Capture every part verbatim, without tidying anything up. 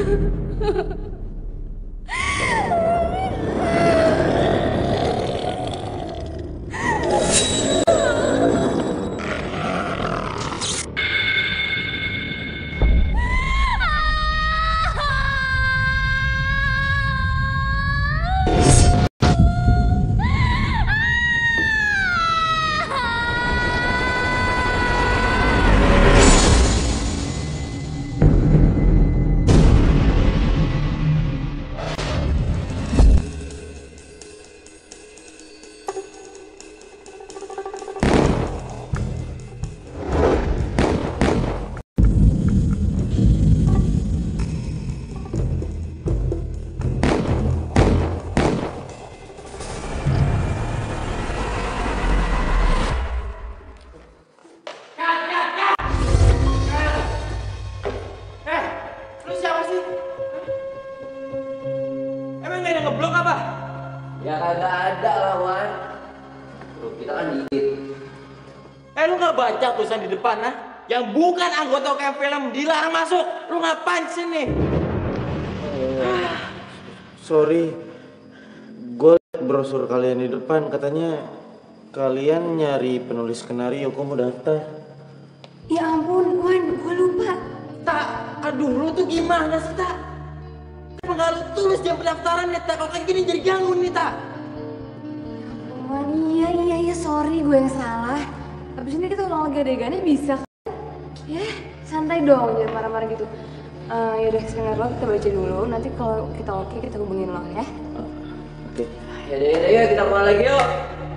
Ya kagak ada lah, Wan. Bro, kita kan dikit. Eh, lu gak baca tulisan di depan, ah? Yang bukan anggota kayak film dilarang masuk. Lu ngapain di sini? Oh, sorry. Gue liat brosur kalian di depan, katanya kalian nyari penulis skenario, kok mau daftar? Ya ampun, Wan, gue lupa. Tak, aduh lu tuh gimana sih, Tak? Kenapa gak lu tulis jam pendaftaran nih, Tak? Kalau kayak gini jadi ganggu nih, Tak. Wan, iya, iya, iya, sorry gue yang salah. Abis ini kita ulang lagi adegannya bisa kan? Ya, santai dong, jangan marah-marah gitu. Uh, yaudah, sebentar lo kita baca dulu, nanti kalau kita oke kita hubungin lo ya. Oke. Yaudah, yaudah, yuk kita mulai lagi yuk.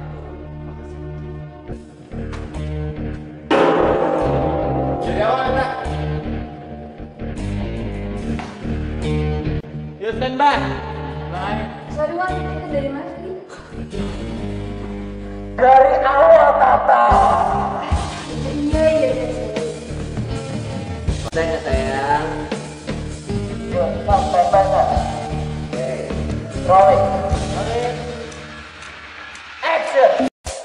Dari awal, Tak. Yuk, standby. Bye. Sorry Wan, kita dari mana tadi? Dari awal, Tata. Iya, iya, iya. Saya sayang. Sampai banget. Oke. Rolling. Rolling. Action.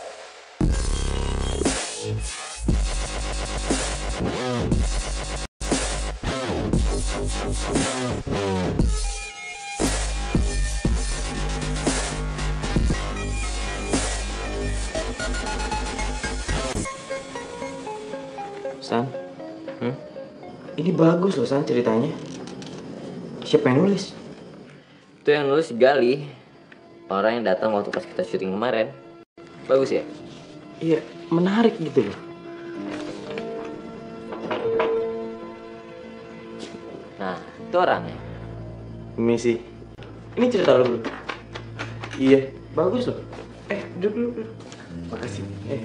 San, hmm? Ini bagus loh San ceritanya. Siapa yang nulis? Itu yang nulis Gali. Orang yang datang waktu pas kita syuting kemarin. Bagus ya? Iya, menarik gitu loh. Nah, itu orangnya. Misi. Ini cerita lo bro. Iya, bagus loh. Eh, duduk dulu. Duduk. Makasih. Eh.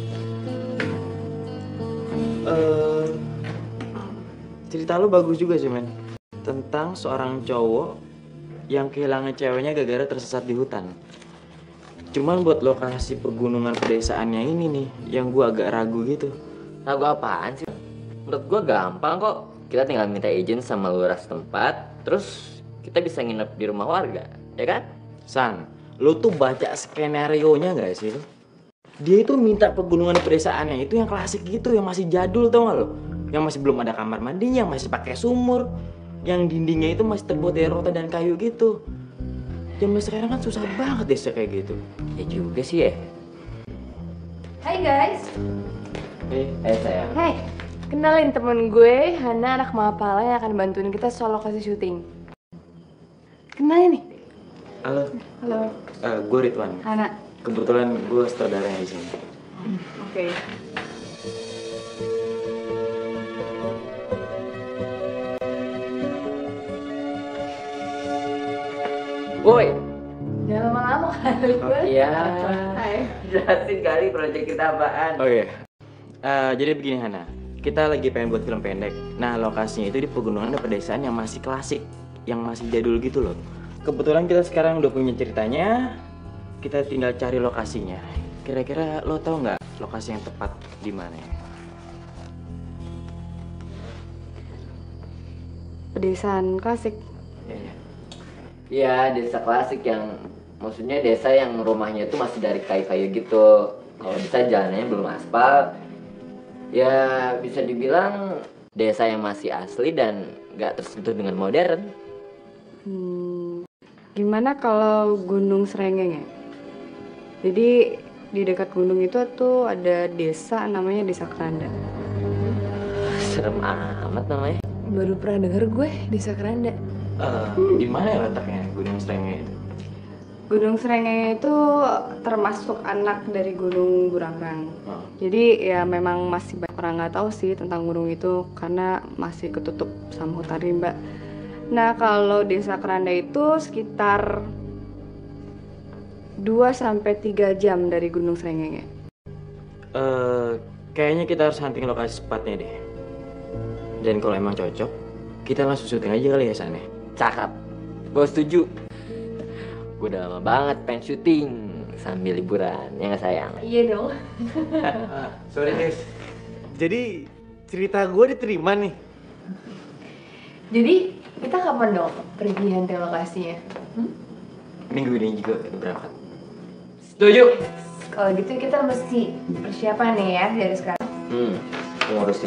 Uh, cerita lo bagus juga sih men. Tentang seorang cowok yang kehilangan ceweknya gara-gara tersesat di hutan. Cuman buat lokasi pegunungan pedesaannya ini nih yang gua agak ragu gitu. Ragu apaan sih? Menurut gua gampang kok. Kita tinggal minta izin sama lurah setempat, terus kita bisa nginep di rumah warga, ya kan? San, lo tuh baca skenario-nya gak sih lo? Dia itu minta pegunungan pedesaannya itu yang klasik gitu, yang masih jadul tau gak lo? Yang masih belum ada kamar mandinya, yang masih pakai sumur, yang dindingnya itu masih terbuat dari rotan dan kayu gitu. Zaman sekarang kan susah banget desa kayak gitu. Ya juga sih ya. Hai guys. Eh, Eh sayang. Hai, kenalin temen gue, Hana anak Mapala yang akan bantuin kita soal lokasi syuting. Kenalin nih. halo. Halo. Uh, gue Ridwan. Hana. Kebetulan gue sutradaranya di sini. Oke. Okay. Woi. Jangan lama-lama kan, Ridwan. Iya. Hai. Jelasin kali proyek kita apaan. Oke. Okay. Uh, jadi begini Hana, kita lagi pengen buat film pendek. Nah lokasinya itu di pegunungan dan pedesaan yang masih klasik, yang masih jadul gitu loh. Kebetulan kita sekarang udah punya ceritanya, kita tinggal cari lokasinya. Kira-kira lo tau nggak lokasi yang tepat di mana? Pedesaan klasik. Ya, ya. Iya, desa klasik yang maksudnya desa yang rumahnya itu masih dari kayu-kayu gitu. Kalau bisa jalannya belum aspal. Ya bisa dibilang desa yang masih asli dan gak tersentuh dengan modern. Hmm, gimana kalau Gunung Srengenge? Jadi di dekat gunung itu tuh ada desa namanya Desa Keranda. Serem amat namanya. Baru pernah denger gue Desa Keranda. Eh, di mana ya letaknya Gunung Srengenge itu? Gunung Srengenge itu termasuk anak dari Gunung Burangrang. Oh. Jadi ya memang masih banyak orang nggak tahu sih tentang gunung itu karena masih ketutup sama hutan rimba. Nah kalau Desa Keranda itu sekitar dua sampai tiga jam dari Gunung Srengenge. Eh, kayaknya kita harus hunting lokasi sepatnya deh. Dan kalau emang cocok, kita langsung syuting aja kali ya sana. Cakep. Gue setuju. Gue udah lama banget pengen syuting sambil liburan, ya nggak sayang? Iya dong. Sorry guys. Jadi cerita gue diterima nih. Jadi kita kapan dong pergi hunting lokasinya? Hmm? Minggu ini juga berangkat. Setuju. Kalau gitu kita mesti persiapan nih ya dari sekarang. Hmm, ngurusin.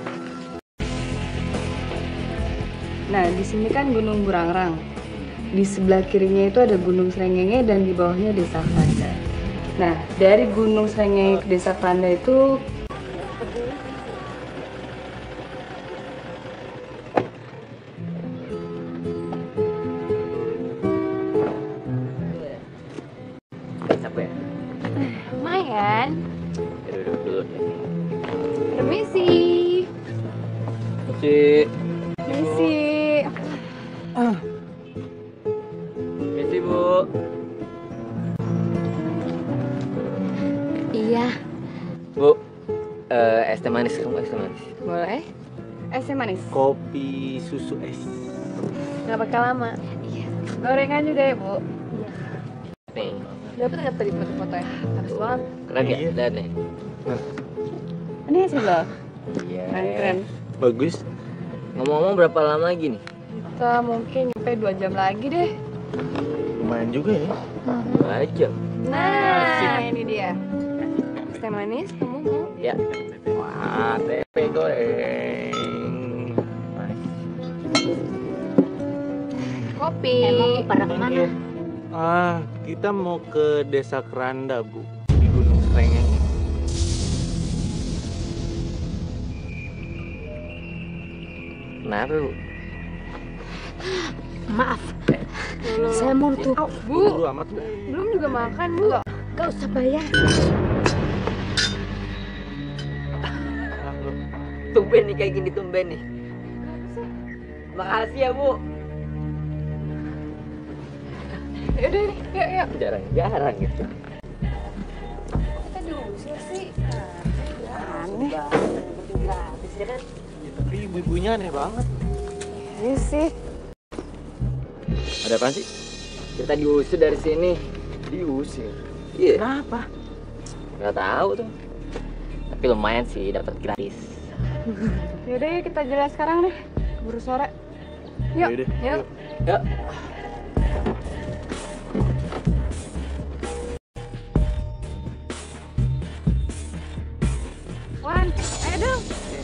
Nah di sini kan Gunung Burangrang. Di sebelah kirinya itu ada Gunung Srengenge dan di bawahnya Desa Keranda. Nah, dari Gunung Srengenge ke Desa Keranda itu Capek. Lumayan. Ya duduk dulu deh. Permisi. Cik. misi. Misi Bu. Iya. Bu, eh, es teh manis kamu es teh manis. Boleh? Es manis. Kopi susu es. Gak bakal lama. Iya. Gorengan juga ya, Bu. Nih, Dapat nggak tadi foto-fotonya? Bagus banget. keren ya? Iya. Lihat nih. Ini hasil lo. Iya. Keren-keren. Bagus. Ngomong-ngomong berapa lama lagi nih? Kita mungkin nyampe dua jam lagi deh. Lumayan juga ya. Dua aja. Nah, ini dia. Es teh manis, kamu mau? Ya. Wah, tempe goreng. Kopi. Emang pada kemana? Ah, kita mau ke Desa Keranda, Bu, di Gunung Srengenge. Kenapa Bu? Maaf, saya mau tuh. Bu, Buru amat, Bu. belum juga makan, Bu. Gak usah bayar. Tumben nih kayak gini tumben nih. Makasih ya Bu. Yaudah nih, yuk, yuk. Jarang-jarang gitu. Kita diusir sih. Aneh. Tapi ibu-ibunya aneh banget. Iya sih. Ada apaan sih? Kita diusir dari sini. Diusir. Iya. Kenapa? Nggak tahu tuh. Tapi lumayan sih dapat gratis. Yaudah yuk kita jalan sekarang deh. Keburu sore. Yuk, Yaudah, yuk. Yuk. Wan, ayo dong.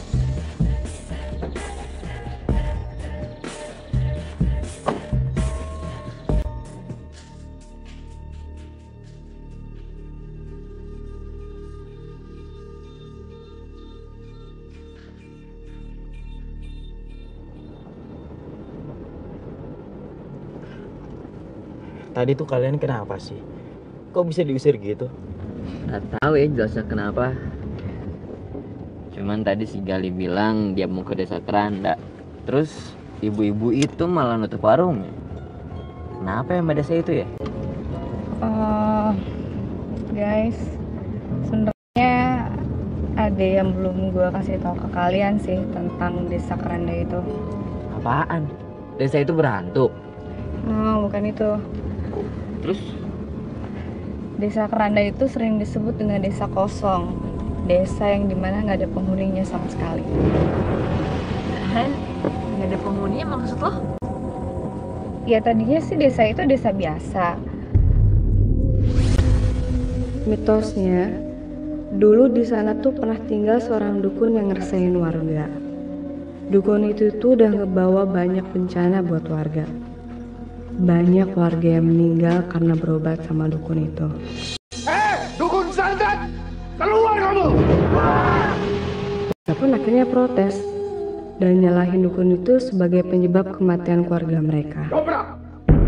Tadi tuh kalian kenapa sih? Kok bisa diusir gitu? Nggak tahu ya jelasnya kenapa. Cuman tadi si Gali bilang dia mau ke Desa Keranda. Terus ibu-ibu itu malah nutup warungnya. Kenapa ya Mbak Desa itu ya? Oh, guys, sebenarnya ada yang belum gue kasih tahu ke kalian sih tentang Desa Keranda itu. Apaan? Desa itu berhantu. Oh, bukan itu. Terus Desa Keranda itu sering disebut dengan desa kosong, desa yang dimana nggak ada penghuninya sama sekali. Han, nggak ada penghuninya maksud lo? Ya tadinya sih desa itu desa biasa. Mitosnya, Dulu di sana tuh pernah tinggal seorang dukun yang ngeresain warga. Dukun itu tuh udah ngebawa banyak bencana buat warga. Banyak warga yang meninggal karena berobat sama dukun itu. Eh, dukun santet! Keluar kamu! Mereka pun akhirnya protes dan nyalahin dukun itu sebagai penyebab kematian keluarga mereka. Dobrak!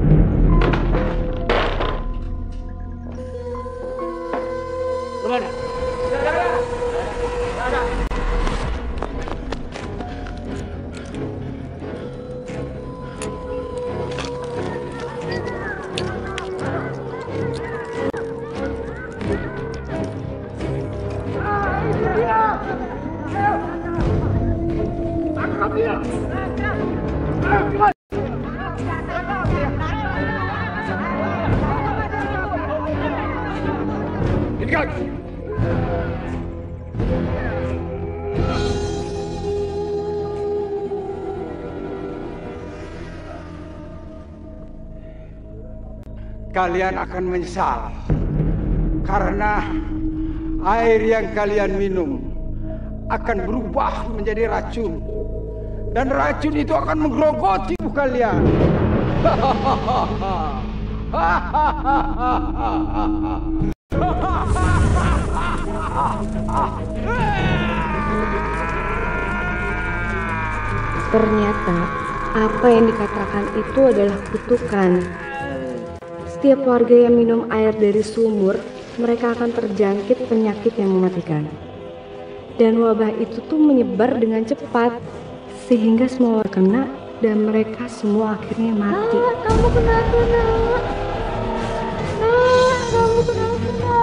Kalian akan menyesal karena air yang kalian minum akan berubah menjadi racun dan racun itu akan menggerogoti tubuh kalian. Ternyata apa yang dikatakan itu adalah kutukan. Setiap warga yang minum air dari sumur, mereka akan terjangkit penyakit yang mematikan. Dan wabah itu tuh menyebar dengan cepat, sehingga semua kena dan mereka semua akhirnya mati. Ah, kamu kenapa, nak? Nak, kamu kenapa?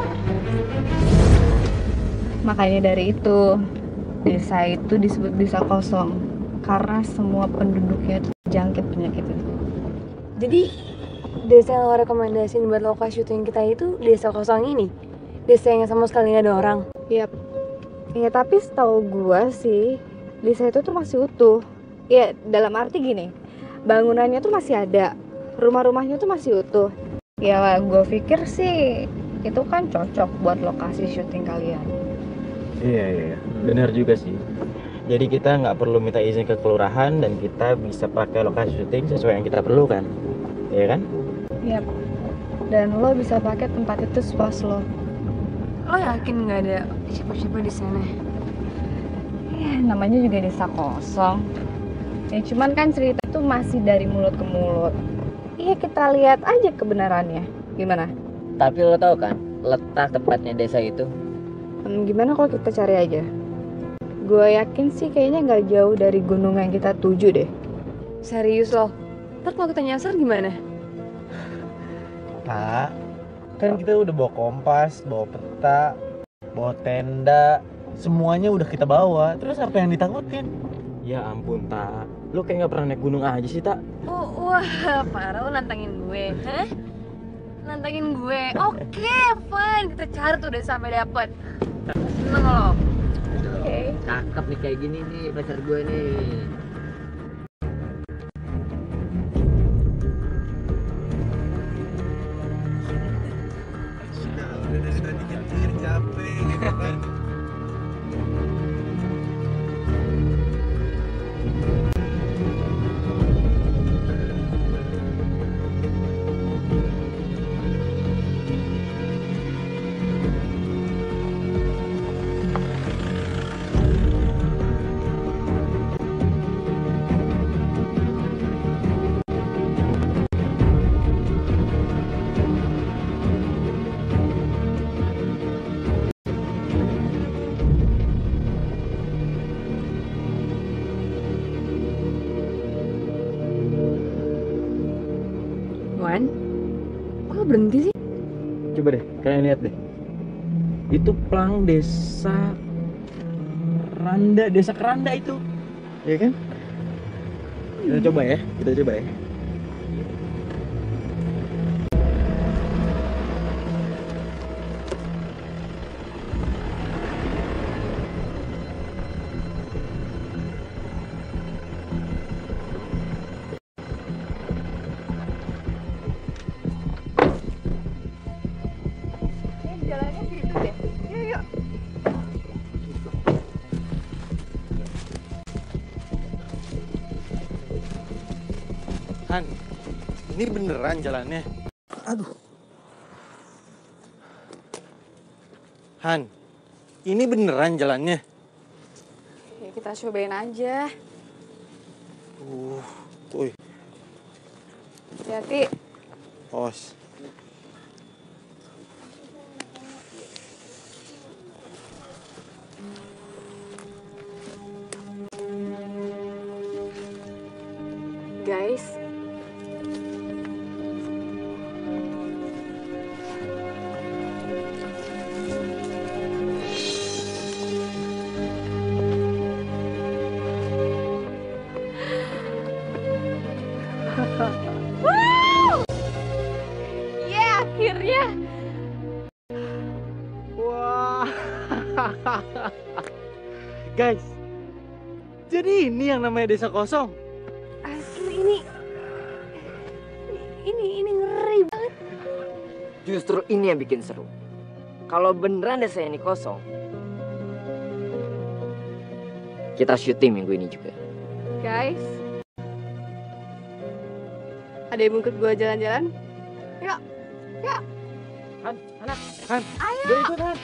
Makanya dari itu, desa itu disebut desa kosong, karena semua penduduknya tuh terjangkit penyakit itu. Jadi desa yang lo rekomendasiin buat lokasi syuting kita itu desa kosong ini? Desa yang sama sekali gak ada orang? Yap. Ya tapi setahu gua sih, desa itu tuh masih utuh. Ya dalam arti gini, bangunannya tuh masih ada, rumah-rumahnya tuh masih utuh. Ya gua pikir sih itu kan cocok buat lokasi syuting kalian. Iya iya, benar juga sih. Jadi kita nggak perlu minta izin ke kelurahan dan kita bisa pakai lokasi syuting sesuai yang kita perlukan, iya kan? Yap. Dan lo bisa pakai tempat itu sepuas lo. Lo yakin gak ada siapa-siapa di sana? Ya namanya juga desa kosong. Ya cuman kan cerita itu masih dari mulut ke mulut. Iya kita lihat aja kebenarannya. Gimana? Tapi lo tau kan letak tepatnya desa itu? Hmm, gimana kalau kita cari aja? Gue yakin sih kayaknya nggak jauh dari gunung yang kita tuju deh. Serius lo? Ntar kalau kita nyasar gimana? Kak, kan kita udah bawa kompas, bawa peta, bawa tenda, semuanya udah kita bawa. Terus apa yang ditakutin? Ya ampun Tak, lo kayak nggak pernah naik gunung aja sih Tak. Oh, wah, parah lo nantangin gue, hah? Nantangin gue, oke, fine, kita cari tuh udah sampai dapet. Seneng lo? Oke. Cakep nih kayak gini nih pacar gue nih. Wan, kok lo berhenti sih? Coba deh, kalian lihat deh. Itu plang desa Randa, desa Keranda itu. Iya kan? Kita coba ya, kita coba ya. Jalannya gitu deh. Yuk yuk. Han, ini beneran jalannya? Aduh. Han, ini beneran jalannya? Ya kita cobain aja. Uh, woi. Hati-hati. Os. Guys. Ya, akhirnya. Wah. Guys. Jadi ini yang namanya desa kosong. Asli ini, ini ini ngeri banget. Justru ini yang bikin seru. Kalau beneran desa ini kosong, kita syuting minggu ini juga. Guys. Ada yang mau ikut gua jalan-jalan? Yuk. Yuk. Han, anak, Han. Ayo. Gue ikut Han.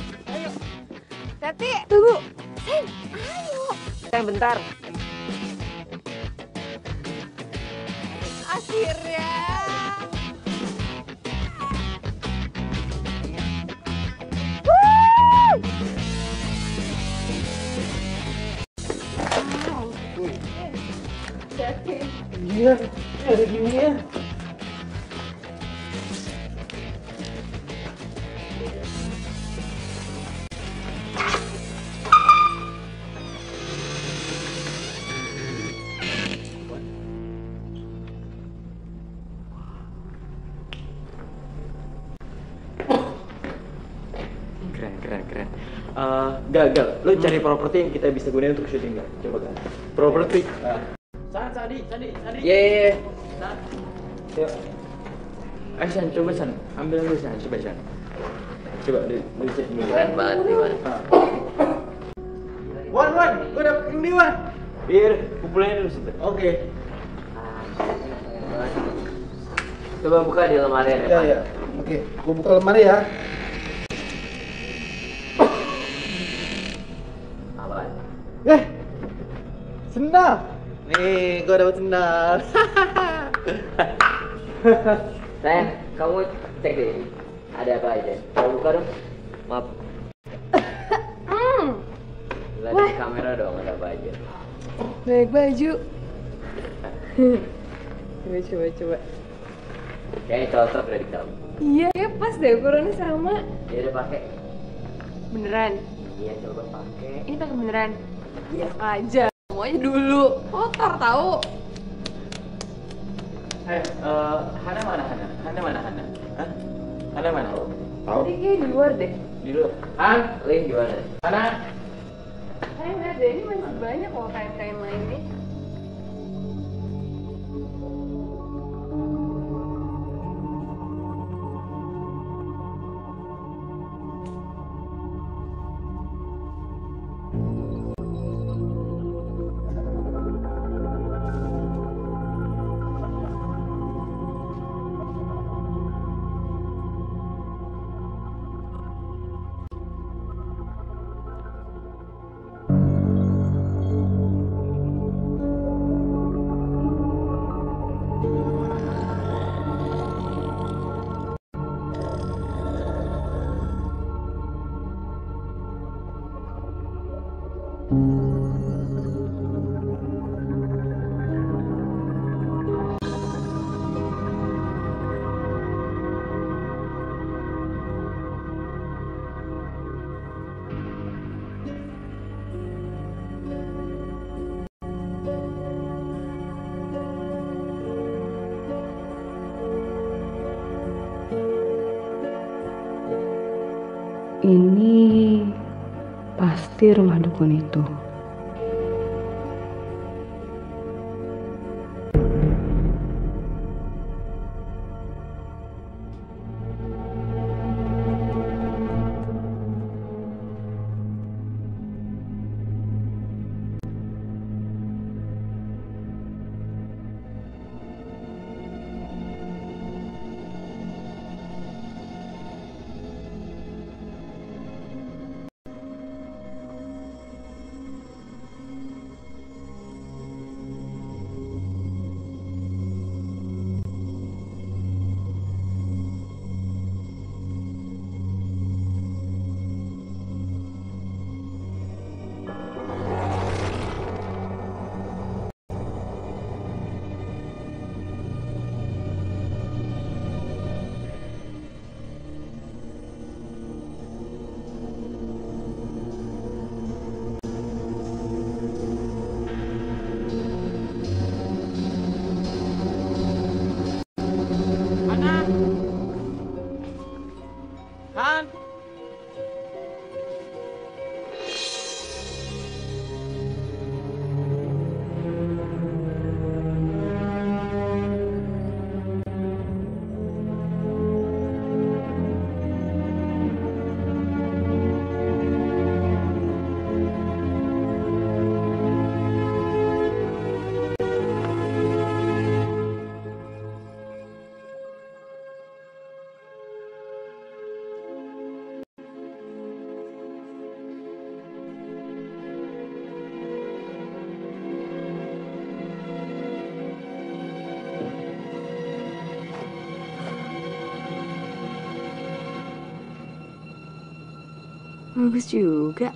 Tati. Tunggu, Sen, ayo. Sayang bentar. Akhirnya. Iya, ada gini ya. Keren, keren, keren. Eh, gagal. Lu cari properti yang kita bisa gunain untuk syuting gak? Coba kan. Properti. San, Sadi, Sadi, Sadi. Iya, iya, iya. San. Yuk. Ayo San, coba San. Ambil dulu San, coba San. Coba di, di cek dulu. Keren banget nih, Wan. Wan, Wan, gue dapet ini Wan. Biar kumpulnya dulu sebentar. Oke. Coba buka di lemari yang Ya, depan. ya. Oke, gue buka lemari ya. Apaan? Eh, sendal. Nih, gue dapet sendal. Sayang, kamu cek deh. Ada apa aja? Coba buka dong. Maaf. Lihat di kamera dong, ada apa aja. Baik baju. Coba, coba, coba. Kayaknya cocok dari kamu. Iya, ya pas deh ukurannya sama. Ya udah pakai. Beneran. Iya, coba pakai. Ini pakai beneran. Iya aja. Mau aja dulu. Kotor tahu. Eh, eh, Hana mana Hana? Hana mana Hana? Hah? Hana mana? Tahu? Tadi kayak di luar deh. Di luar. Han, Lih gimana? Hana. Kayak nggak deh, ini masih banyak kok kain-kain lainnya. Ini pasti rumah dukun itu. Bagus juga.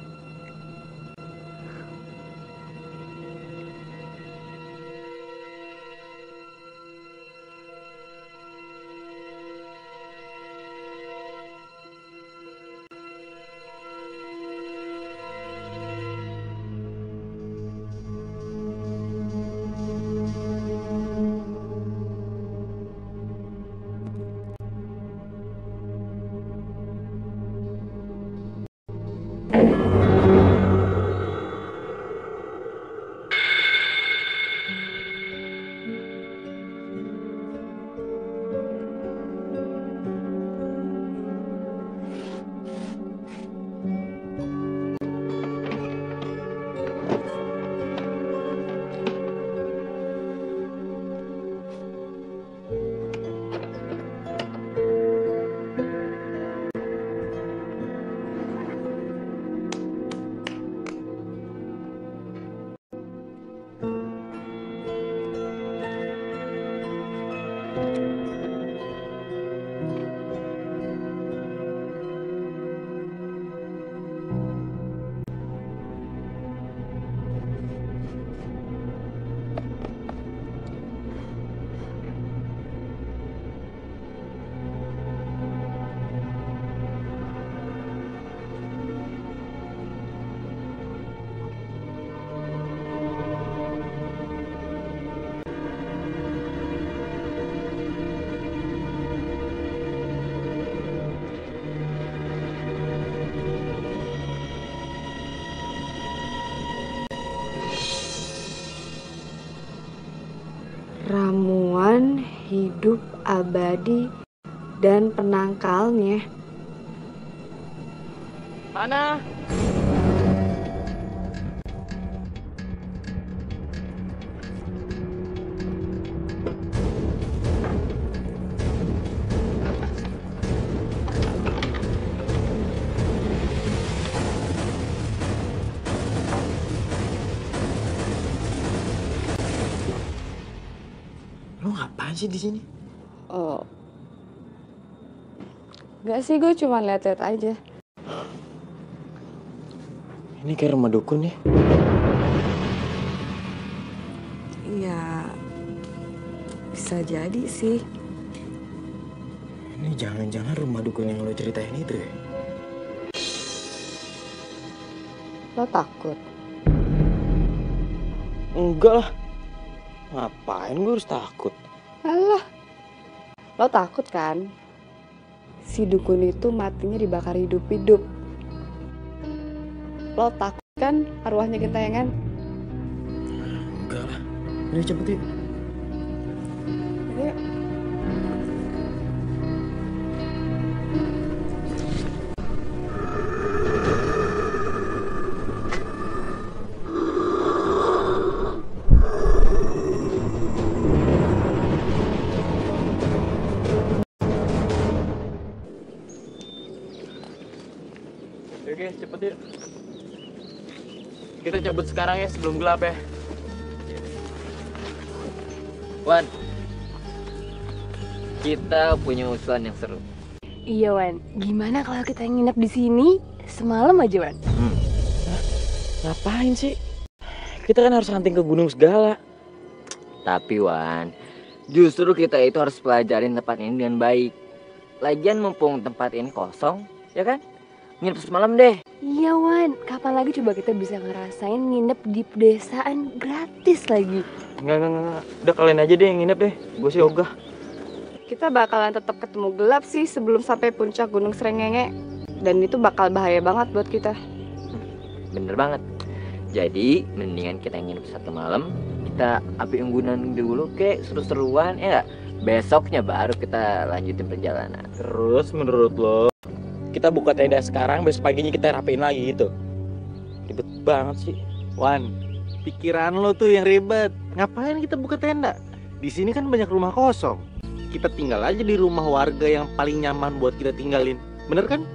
Ramuan hidup abadi dan penangkalnya. Mana? Lo ngapain sih di sini? Oh, nggak sih, gue cuma lihat-lihat aja. Ini kayak rumah dukun ya? Iya, bisa jadi sih. Ini jangan-jangan rumah dukun yang lo ceritain itu ya? Lo takut? Enggak lah. Ngapain gue harus takut? Alah, lo takut kan? Si dukun itu matinya dibakar hidup-hidup. Lo takut kan arwahnya gentayangan? Enggak lah. Udah cepet yuk. Yuk. Oke, cepet yuk. Kita cabut sekarang ya sebelum gelap ya. Wan, kita punya usulan yang seru. Iya Wan, gimana kalau kita nginep di sini semalam aja Wan? Hmm. Ngapain sih? Kita kan harus hunting ke gunung segala. Tapi Wan, justru kita itu harus pelajarin tempat ini dengan baik. Lagian mumpung tempat ini kosong, ya kan? Nginep semalam deh. Iya Wan, kapan lagi coba kita bisa ngerasain nginep di pedesaan gratis lagi? Enggak, enggak, enggak. Udah kalian aja deh yang nginep deh. Gue sih ogah. Kita bakalan tetap ketemu gelap sih sebelum sampai puncak Gunung Srengenge. Dan itu bakal bahaya banget buat kita. Bener banget. Jadi mendingan kita nginep satu malam, kita api unggunan dulu kek, seru-seruan ya nggak? Besoknya baru kita lanjutin perjalanan. Terus menurut lo, kita buka tenda sekarang, besok paginya kita rapiin lagi gitu? Ribet banget sih. Wan, pikiran lo tuh yang ribet. Ngapain kita buka tenda? Di sini kan banyak rumah kosong. Kita tinggal aja di rumah warga yang paling nyaman buat kita tinggalin. Bener kan?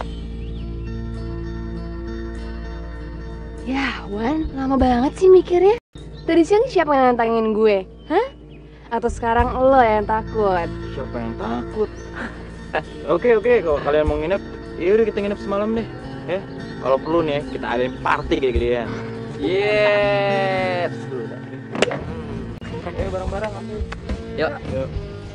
Ya Wan, lama banget sih mikirnya. Tadi siang siapa yang nantangin gue? Hah? Atau sekarang lo yang takut? Siapa yang takut? Oke, oke, kalau kalian mau nginep, yaudah kita nginep semalam deh. Ya, kalau perlu nih ya, kita adain party gede-gedean. Yes. Ayo bareng-bareng. Yuk. Yuk.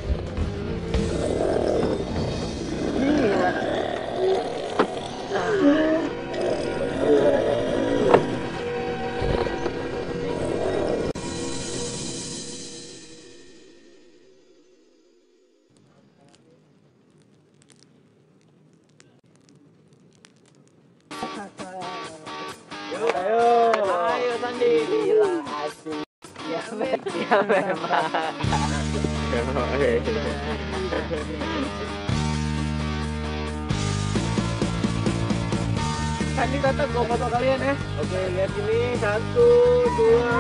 Ayo. Ayo Sandi. Gila asik. Ya memang. Ya memang. Sandi datang gua foto kalian ya. Oke, lihat ini satu, dua.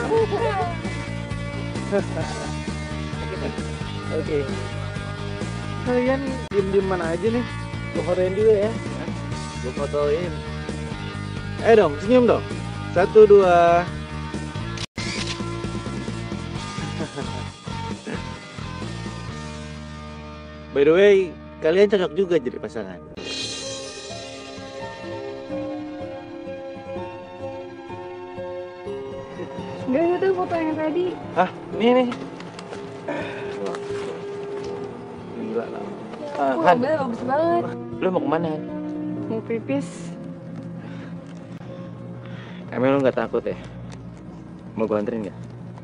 Oke. Kalian diem-diem mana aja nih? Gua fotoin dulu ya. Gue fotoin. Eh dong, senyum dong. Satu, dua. By the way, kalian cocok juga jadi pasangan. Enggak, itu tuh foto yang tadi. Hah, ini nih. Gila lah. Ah, Wah, Han, bagus banget. lu mau kemana? Han? Mau pipis. Emang lu nggak takut ya? Mau gue anterin nggak?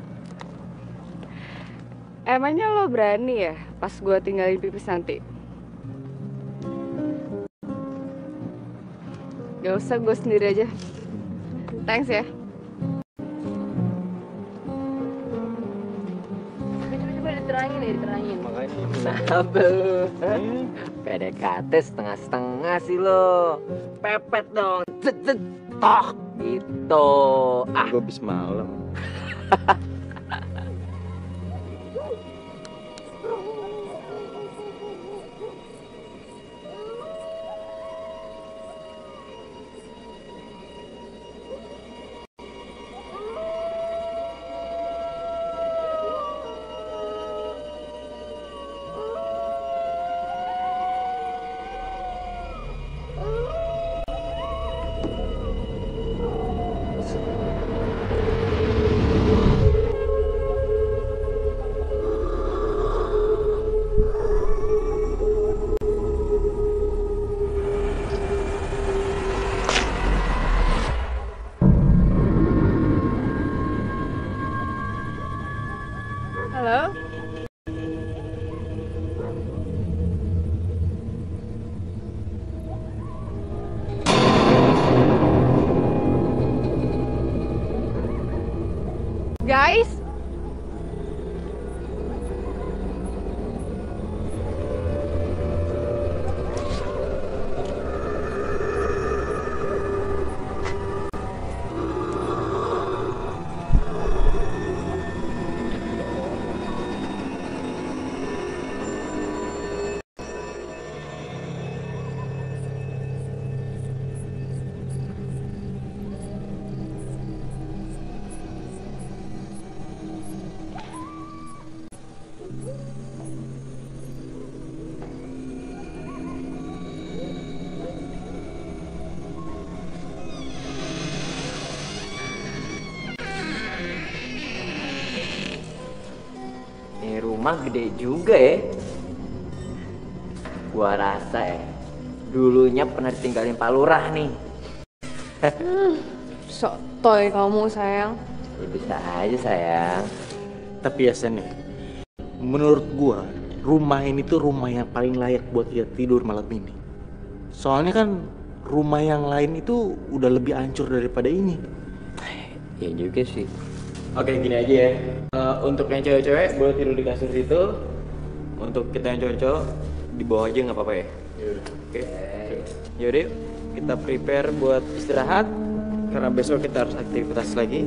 Emangnya lo berani ya pas gua tinggalin pipis nanti? Gak usah, gue sendiri aja. Thanks ya. Coba-coba diterangin ya, diterangin. Makanya. Kenapa lu? P D K T setengah-setengah sih lo. Pepet dong. Cet cet tok gitu. Ah, Gue habis malam. Halo? Guys? ini rumah gede juga ya. Gua rasa ya, dulunya pernah ditinggalin Pak Lurah nih. Sok toy kamu sayang. Ya bisa aja sayang. Tapi ya Sen ya, menurut gua rumah ini tuh rumah yang paling layak buat kita tidur malam ini. Soalnya kan rumah yang lain itu udah lebih hancur daripada ini. Ya juga sih. Oke, gini aja ya. Eh, untuk yang cewek-cewek boleh tidur di kasur situ. Untuk kita yang cowok-cowok di bawah aja nggak apa-apa ya. Oke. Yaudah, yuk. Kita prepare buat istirahat karena besok kita harus aktivitas lagi.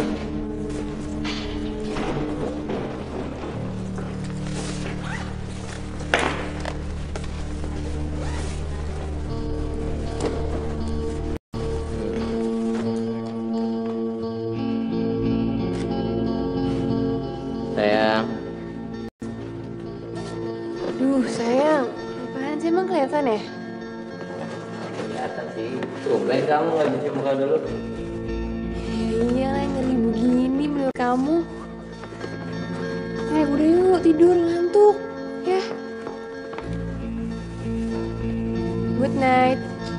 Sayang, Duh sayang, apaan sih emang kelihatan ya? kelihatan sih. kamu nggak cuci muka dulu? Ya iyalah, ngeri begini menurut kamu. Eh udah yuk tidur, ngantuk ya. Good night.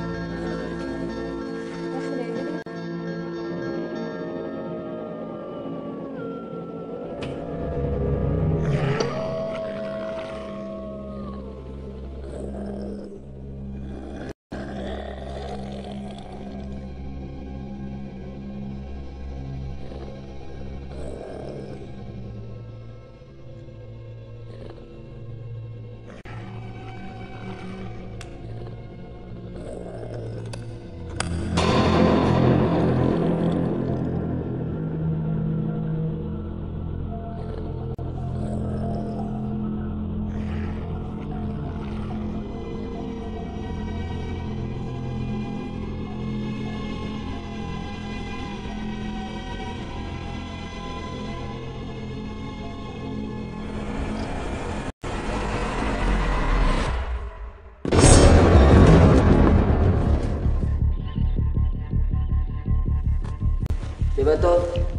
Coba tuh.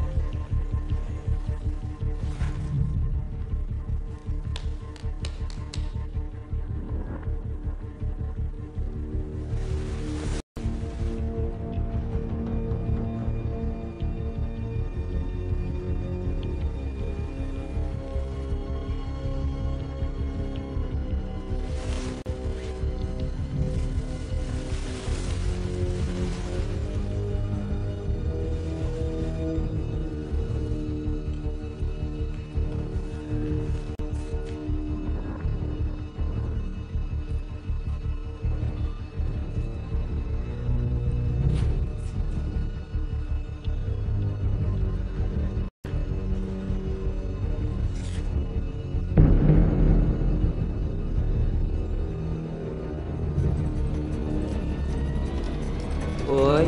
Woi.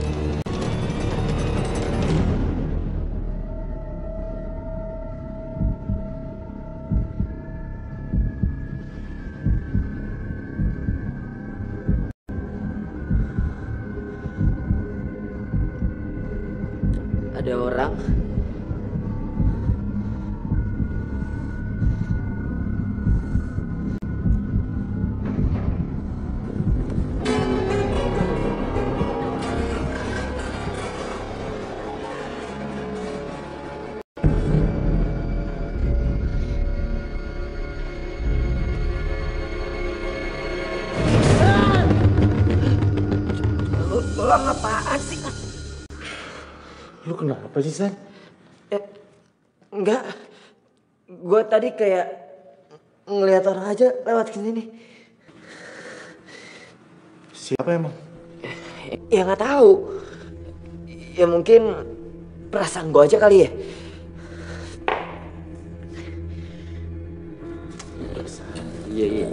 Ada orang. Lo apaan sih? Lu kenapa sih, San? Eh, enggak. Gue tadi kayak ngelihat orang aja lewat sini. Siapa emang? Ya nggak tahu. Ya mungkin perasaan gue aja kali ya. Iya iya.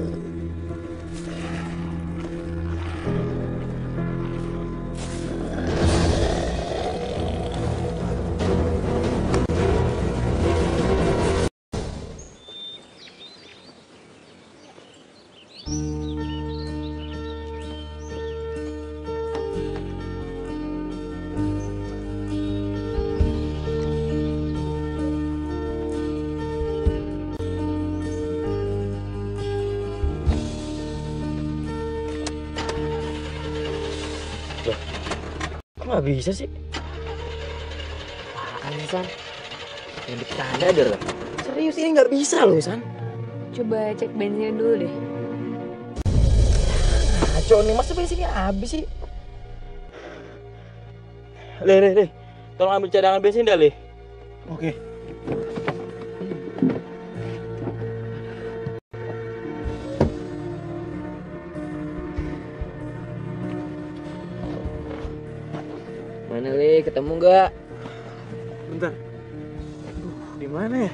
Nggak bisa sih. Apaan sih, San? Yang bercanda deh lo. Serius ini nggak bisa loh, San. Coba cek bensinnya dulu deh. Ngaco nih, masa bensinnya habis sih? Le, le, le. Tolong ambil cadangan bensin dah, le. Oke. Mana Le, ketemu nggak? Bentar. Aduh, di mana ya?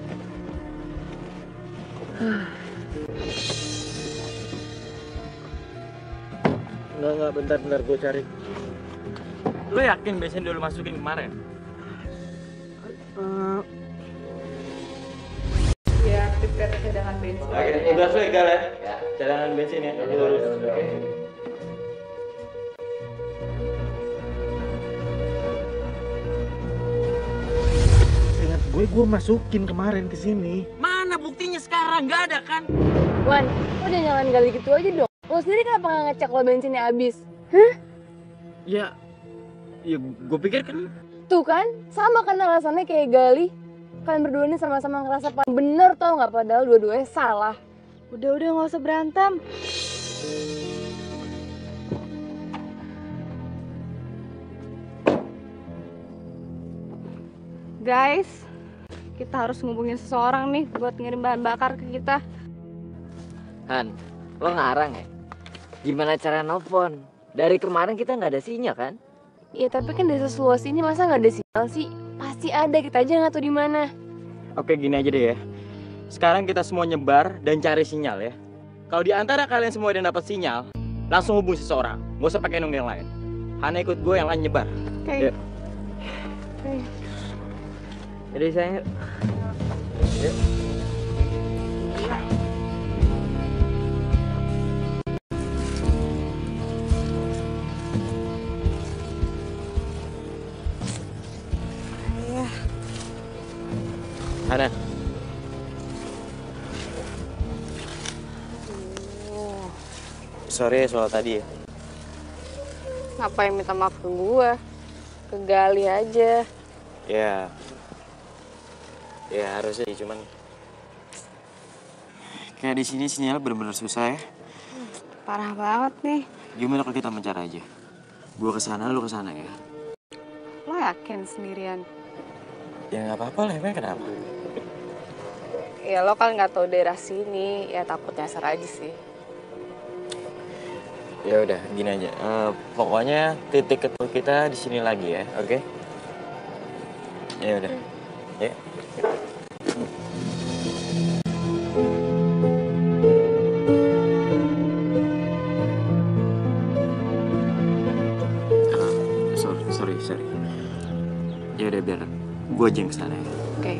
Enggak, enggak, bentar, bentar, gue cari. Lo yakin bensin dulu masukin kemarin? Uh, Ya, aktifkan cadangan bensin. Oke, udah legal ya? Cadangan bensin ya, ini lurus. Soalnya gue masukin kemarin ke sini. Mana buktinya sekarang? Nggak ada kan? Wan, lo jangan nyalain gali gitu aja dong. Lo sendiri kenapa nggak ngecek lo bensinnya habis? Hah? Ya, ya gue pikir kan. Tuh kan, sama kan alasannya kayak gali. Kalian berdua ini sama-sama ngerasa paling bener tau nggak? Padahal dua-duanya salah. Udah-udah nggak usah berantem. Guys, kita harus ngubungin seseorang nih buat ngirim bahan bakar ke kita. Han, lo ngarang ya? Gimana cara nelfon? Dari kemarin kita nggak ada sinyal kan? Iya tapi kan desa seluas ini masa nggak ada sinyal sih? Pasti ada, kita aja nggak tahu di mana. Oke, gini aja deh ya. Sekarang kita semua nyebar dan cari sinyal ya. Kalau di antara kalian semua ada yang dapat sinyal, langsung hubungi seseorang. Gak usah pakai nunggu yang lain. Hana ikut gue, yang lain nyebar. Oke. Okay. Yuk. Okay. Jadi sayang yuk. Yuk. Hana. Oh. Sorry soal tadi ya. Ngapain minta maaf ke gue? Ke Gali aja. Ya. Ya harusnya sih, cuman kayak di sini sinyal bener-bener susah ya. Parah banget nih. Gimana kalau kita mencar aja? Gua kesana, lu kesana ya. Lo yakin sendirian? Ya nggak apa-apa lah, emang kenapa? Ya lo kan nggak tahu daerah sini, ya takut nyasar aja sih. Ya udah, gini aja. Uh, pokoknya titik ketemu kita di sini lagi ya, oke? Okay? Ya udah, ya. Uh, sorry, sorry, sorry. Ya udah biar gue aja yang kesana ya. Oke. Okay.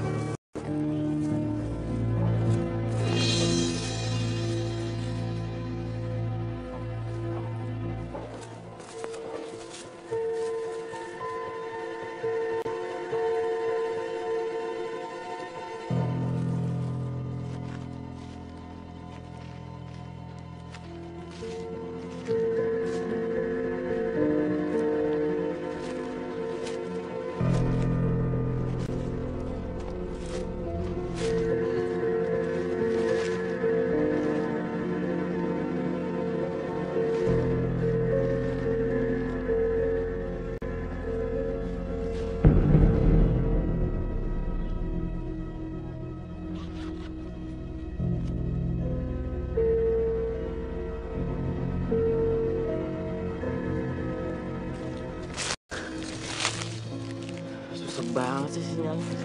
Susah banget sih sinyalnya.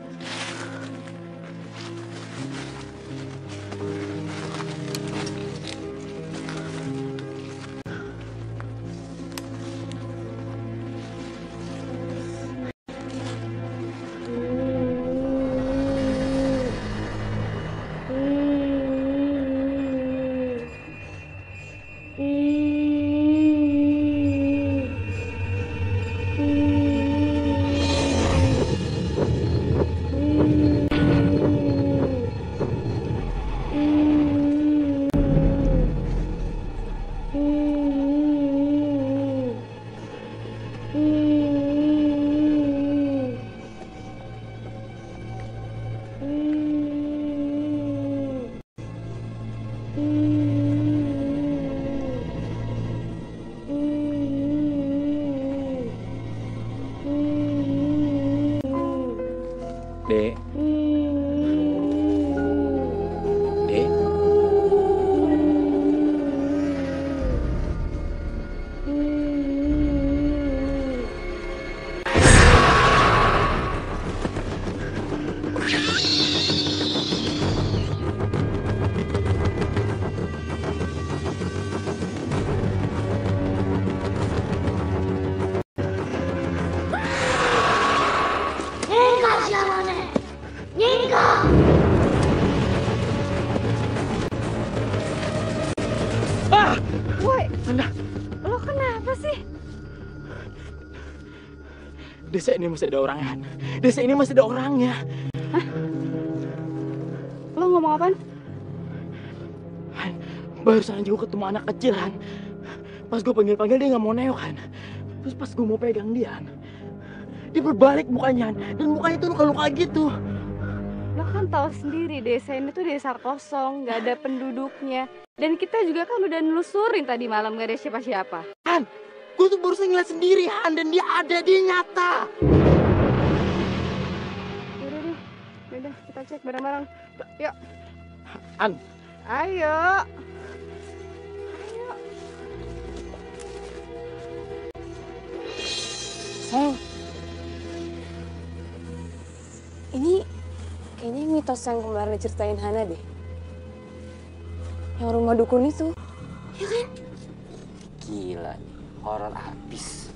Dek. Dek. Woi, lo kenapa sih? Desa ini masih ada orangnya. Desa ini masih ada orangnya. Hah? Lo ngomong apaan? Han, barusan aja gue ketemu anak kecil, Han. Pas gue panggil-panggil dia nggak mau nengok, Han. Terus pas gue mau pegang dia, Han, dia berbalik mukanya, Han. Dan mukanya tuh luka-luka gitu. Lo kan tahu sendiri desa ini tuh desa kosong, nggak ada penduduknya. Dan kita juga kan udah nelusurin tadi malam nggak ada siapa-siapa. Han, gue tuh barusan ngeliat sendiri, Han. Dan dia ada, dia nyata. Yaudah deh, yaudah kita cek bareng-bareng. Yuk. Han. Ayo. Sayang, ini kayaknya mitos yang kemarin diceritain Hana deh. Yang rumah dukun itu, ya kan? Gila nih, horor abis.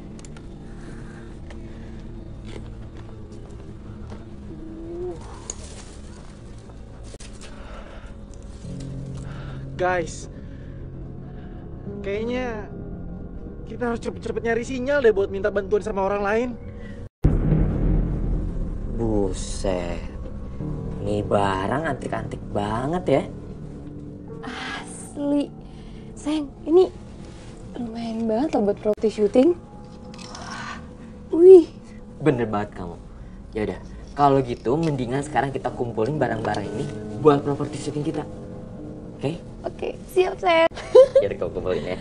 Guys, kayaknya kita harus cepet-cepet nyari sinyal deh buat minta bantuan sama orang lain. Buset, ini barang antik-antik banget ya. Asli. Sayang, ini lumayan banget loh buat roti syuting. Wih. Bener banget kamu. Ya udah, kalau gitu mendingan sekarang kita kumpulin barang-barang ini buat properti syuting kita. Oke? Oke, siap sayang. Biar kau kumpulin ya.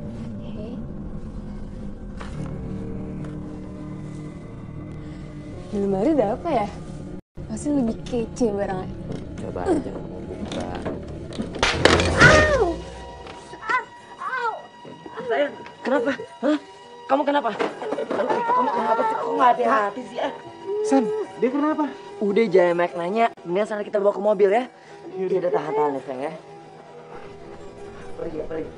Di lemari ada apa ya? Pasti lebih kece barangnya. Coba aja kamu buka. Au! Au! Sayang, kenapa? Hah? Kamu kenapa? Aduh, kamu kenapa sih? Kok nggak hati-hati sih? Ah? San, dia kenapa? Udah jangan banyak nanya. Mendingan sana kita bawa ke mobil ya. Yaudah, udah tahan-tahan ya sayang ya. Pergi, pergi.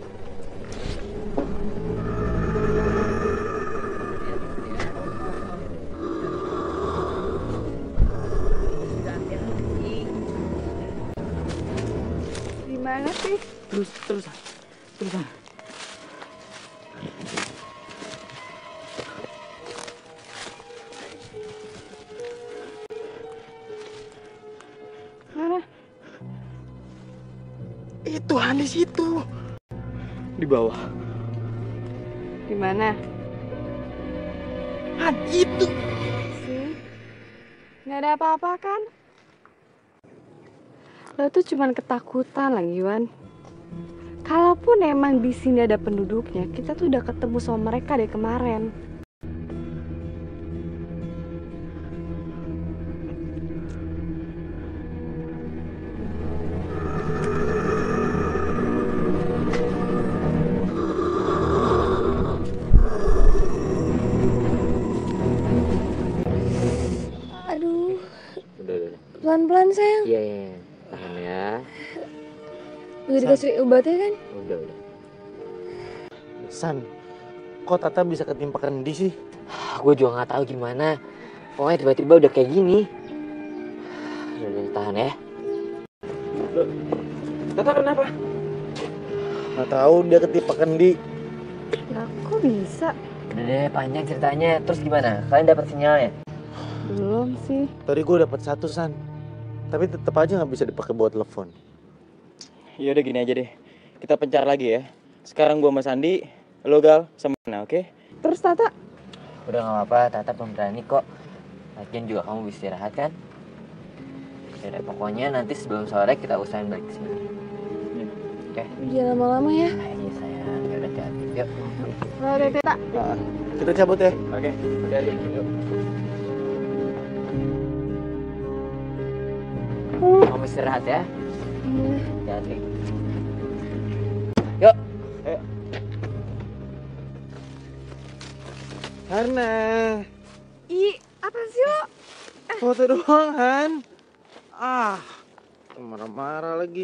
Gimana sih? Terus, terus, terus. Mana? Itu Han di situ. Di bawah. Di mana? Han, itu. Sih, nggak ada apa-apa kan? Lo tuh cuman ketakutan lagi, Wan. Kalaupun emang di sini ada penduduknya, kita tuh udah ketemu sama mereka dari kemarin. Aduh, Udah, udah, udah. pelan-pelan sayang. Iya, iya, iya. Tahan ya. Udah dikasih obatnya kan? Udah, udah. San, kok Tata bisa ketimpa kendi sih? Gue juga nggak tahu gimana. Pokoknya tiba-tiba udah kayak gini. Udah, udah tahan ya. Tata kenapa? Nggak tahu, dia ketimpa kendi. Lah, kok bisa? Udah deh, panjang ceritanya. Terus gimana? Kalian dapat sinyalnya? Belum sih. Tadi gue dapat satu, San. Tapi tetap aja nggak bisa dipakai buat telepon. Ya udah gini aja deh. Kita pencar lagi ya. Sekarang gua sama Sandi, lo Gal sama Nana, oke? Terus Tata? Udah nggak apa-apa, Tata pemberani kok. Lagian juga kamu bisa istirahat kan? Ya udah, pokoknya nanti sebelum sore kita usahain balik ke sini. Oke? Jangan lama-lama ya. Nah, iya sayang, ya udah hati. Yuk. Lo udah Tata? Nah, kita cabut ya. Oke, udah deh. Yuk. Kamu istirahat ya. Iya. Hati. Yuk. Ayo. Hana, Ih, apa sih lo? foto doang, Han. Ah, marah-marah lagi.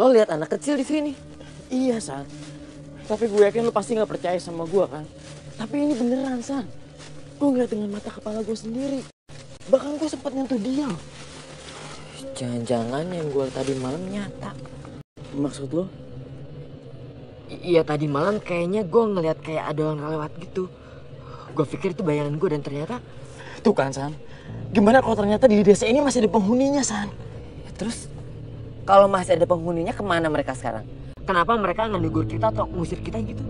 Lo lihat anak kecil di sini. Iya, San. Tapi gue yakin lu pasti nggak percaya sama gue kan. Tapi ini beneran, San. Gue ngeliat dengan mata kepala gue sendiri. Bahkan gue sempat nyentuh dia. Jangan-jangan yang gue tadi malam nyata. Maksud lo? I- iya tadi malam kayaknya gue ngeliat kayak ada orang lewat gitu. Gue pikir itu bayangan gue dan ternyata. Tuh kan, San. Gimana kalau ternyata di desa ini masih ada penghuninya, San? Ya, terus kalau masih ada penghuninya kemana mereka sekarang? Kenapa mereka nggak negur kita atau ngusir kita gitu?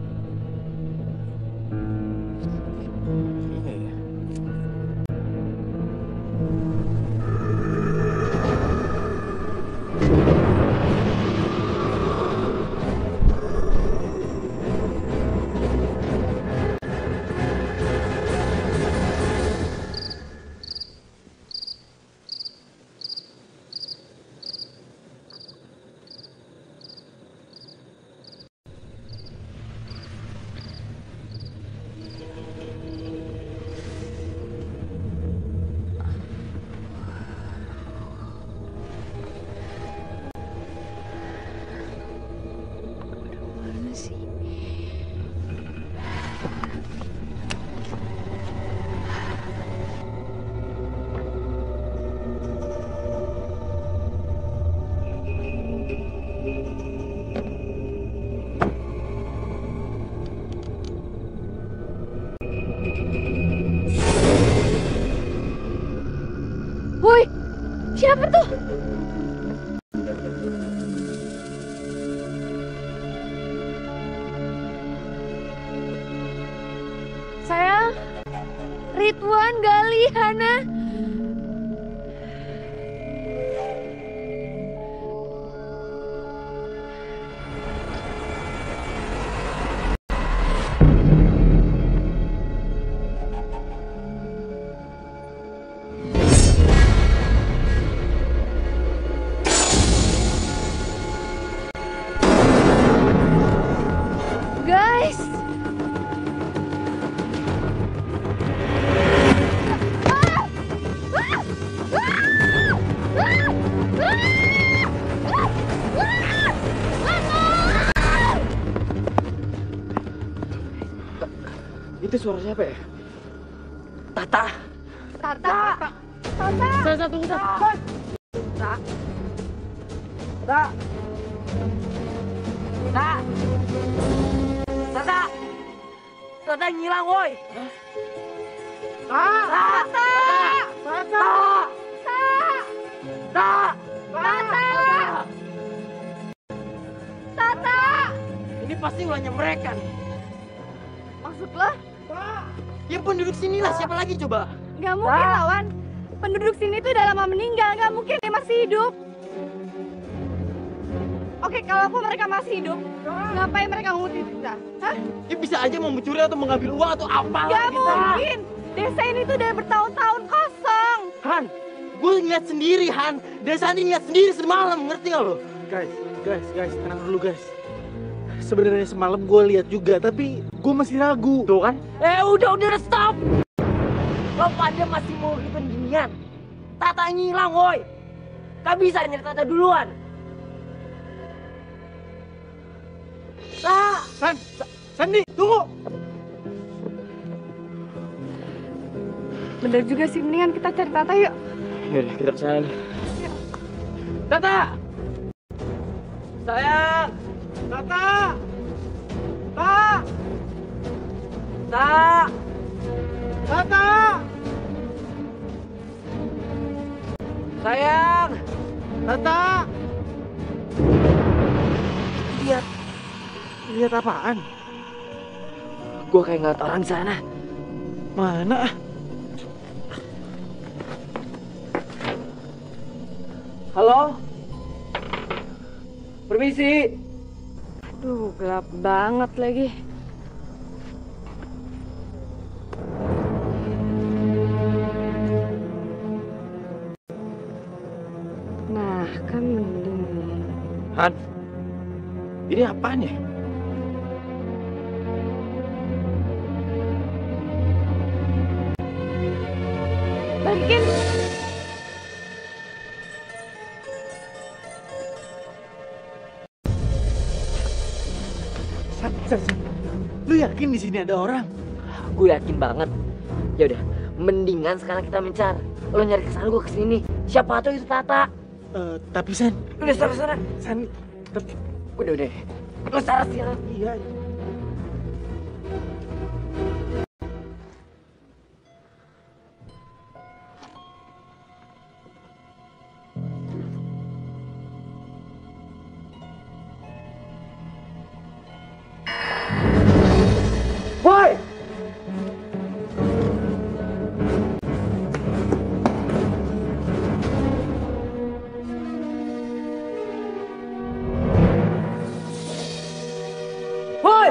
Woi, siapa tuh? Sayang, Ridwan, Gali, Hana. Guys, Itu suara siapa ya? Tata. Tata, Tata. Saya satu kita. Tata. Tata. Tata. Tata ngilang woi. Tata. Tata. Tata. Tata. Tata. Tata. Ini pasti ulahnya mereka nih. Maksud lo? Ya penduduk sinilah, siapa lagi coba? Gak mungkin lawan. Penduduk sini tuh udah lama meninggal, gak mungkin dia masih hidup. Oke, kalaupun mereka masih hidup, ngapain mereka ngutip kita? Hah? Ya bisa aja mau mencuri atau mengambil uang atau apa Gak mungkin. Desa ini tuh udah bertahun-tahun kosong. Han, gue ngeliat sendiri Han. Desa ini ngeliat sendiri semalam, ngerti gak lo? Guys, guys, guys, tenang dulu guys. Sebenarnya semalam gue lihat juga, tapi gue masih ragu. Tuh kan? Eh udah udah stop. Lo pada masih mau ribet ginian. Tata ngilang woi. Gak bisa nyari Tata duluan. Ah, San, Sa- Sandi, tunggu. Bener juga sih, mendingan kita cari Tata yuk. Yaudah, kita kesana nih. Tata. Sayang. Tata! Tata! Tata. Tata! Sayang. Tata! Lihat. Lihat apaan? Gue kayak ngeliat orang di sana. Mana? Halo. Permisi. Duh, gelap banget lagi. Nah, kan mending nih. Han, ini apaan ya? Balikin. San, San, lu yakin di sini ada orang? Gue yakin banget. Ya udah, mendingan sekarang kita mencar. Lo nyari kesana, gue kesini. Siapa tuh itu Tata? Eh, tapi San, Udah sana sana. San, tapi Udah udah. Lo sana sih. iya. Woi! Woi!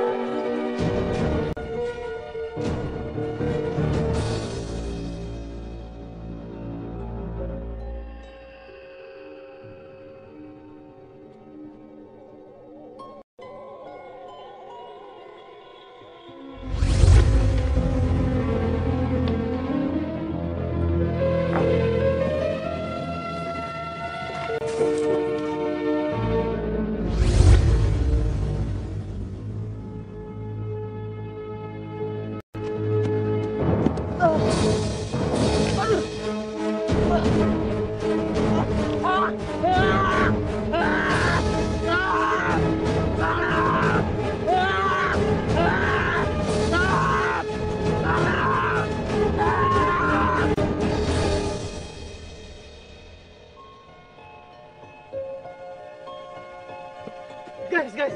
Guys, guys,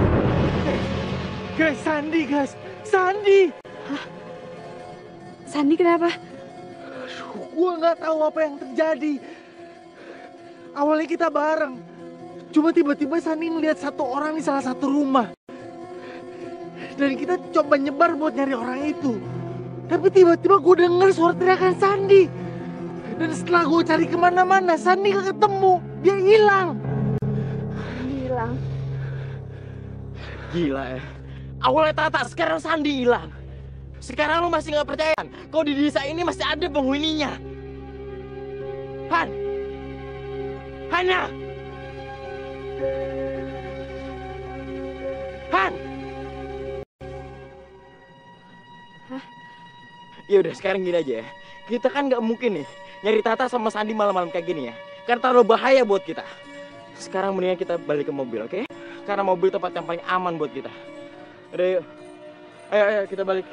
guys, Sandi, guys, Sandi. Sandi kenapa? Gua nggak tahu apa yang terjadi. Awalnya kita bareng, cuma tiba-tiba Sandi ngeliat satu orang di salah satu rumah. Dan kita coba nyebar buat nyari orang itu. Tapi tiba-tiba gue denger suara teriakan Sandi. Dan setelah gue cari kemana-mana, Sandi gak ketemu. Dia hilang. Hilang. Gila ya. Awalnya Tata, sekarang Sandi hilang. Sekarang lu masih nggak percaya kan? Kalau di desa ini masih ada penghuninya. Han, Hana, Han. Hah? Ya udah sekarang gini aja ya. Kita kan nggak mungkin nih nyari Tata sama Sandi malam-malam kayak gini ya. Karena terlalu bahaya buat kita. Sekarang mendingan kita balik ke mobil, oke? Karena mobil tempat yang paling aman buat kita. Udah yuk. Ayo, ayo kita balik.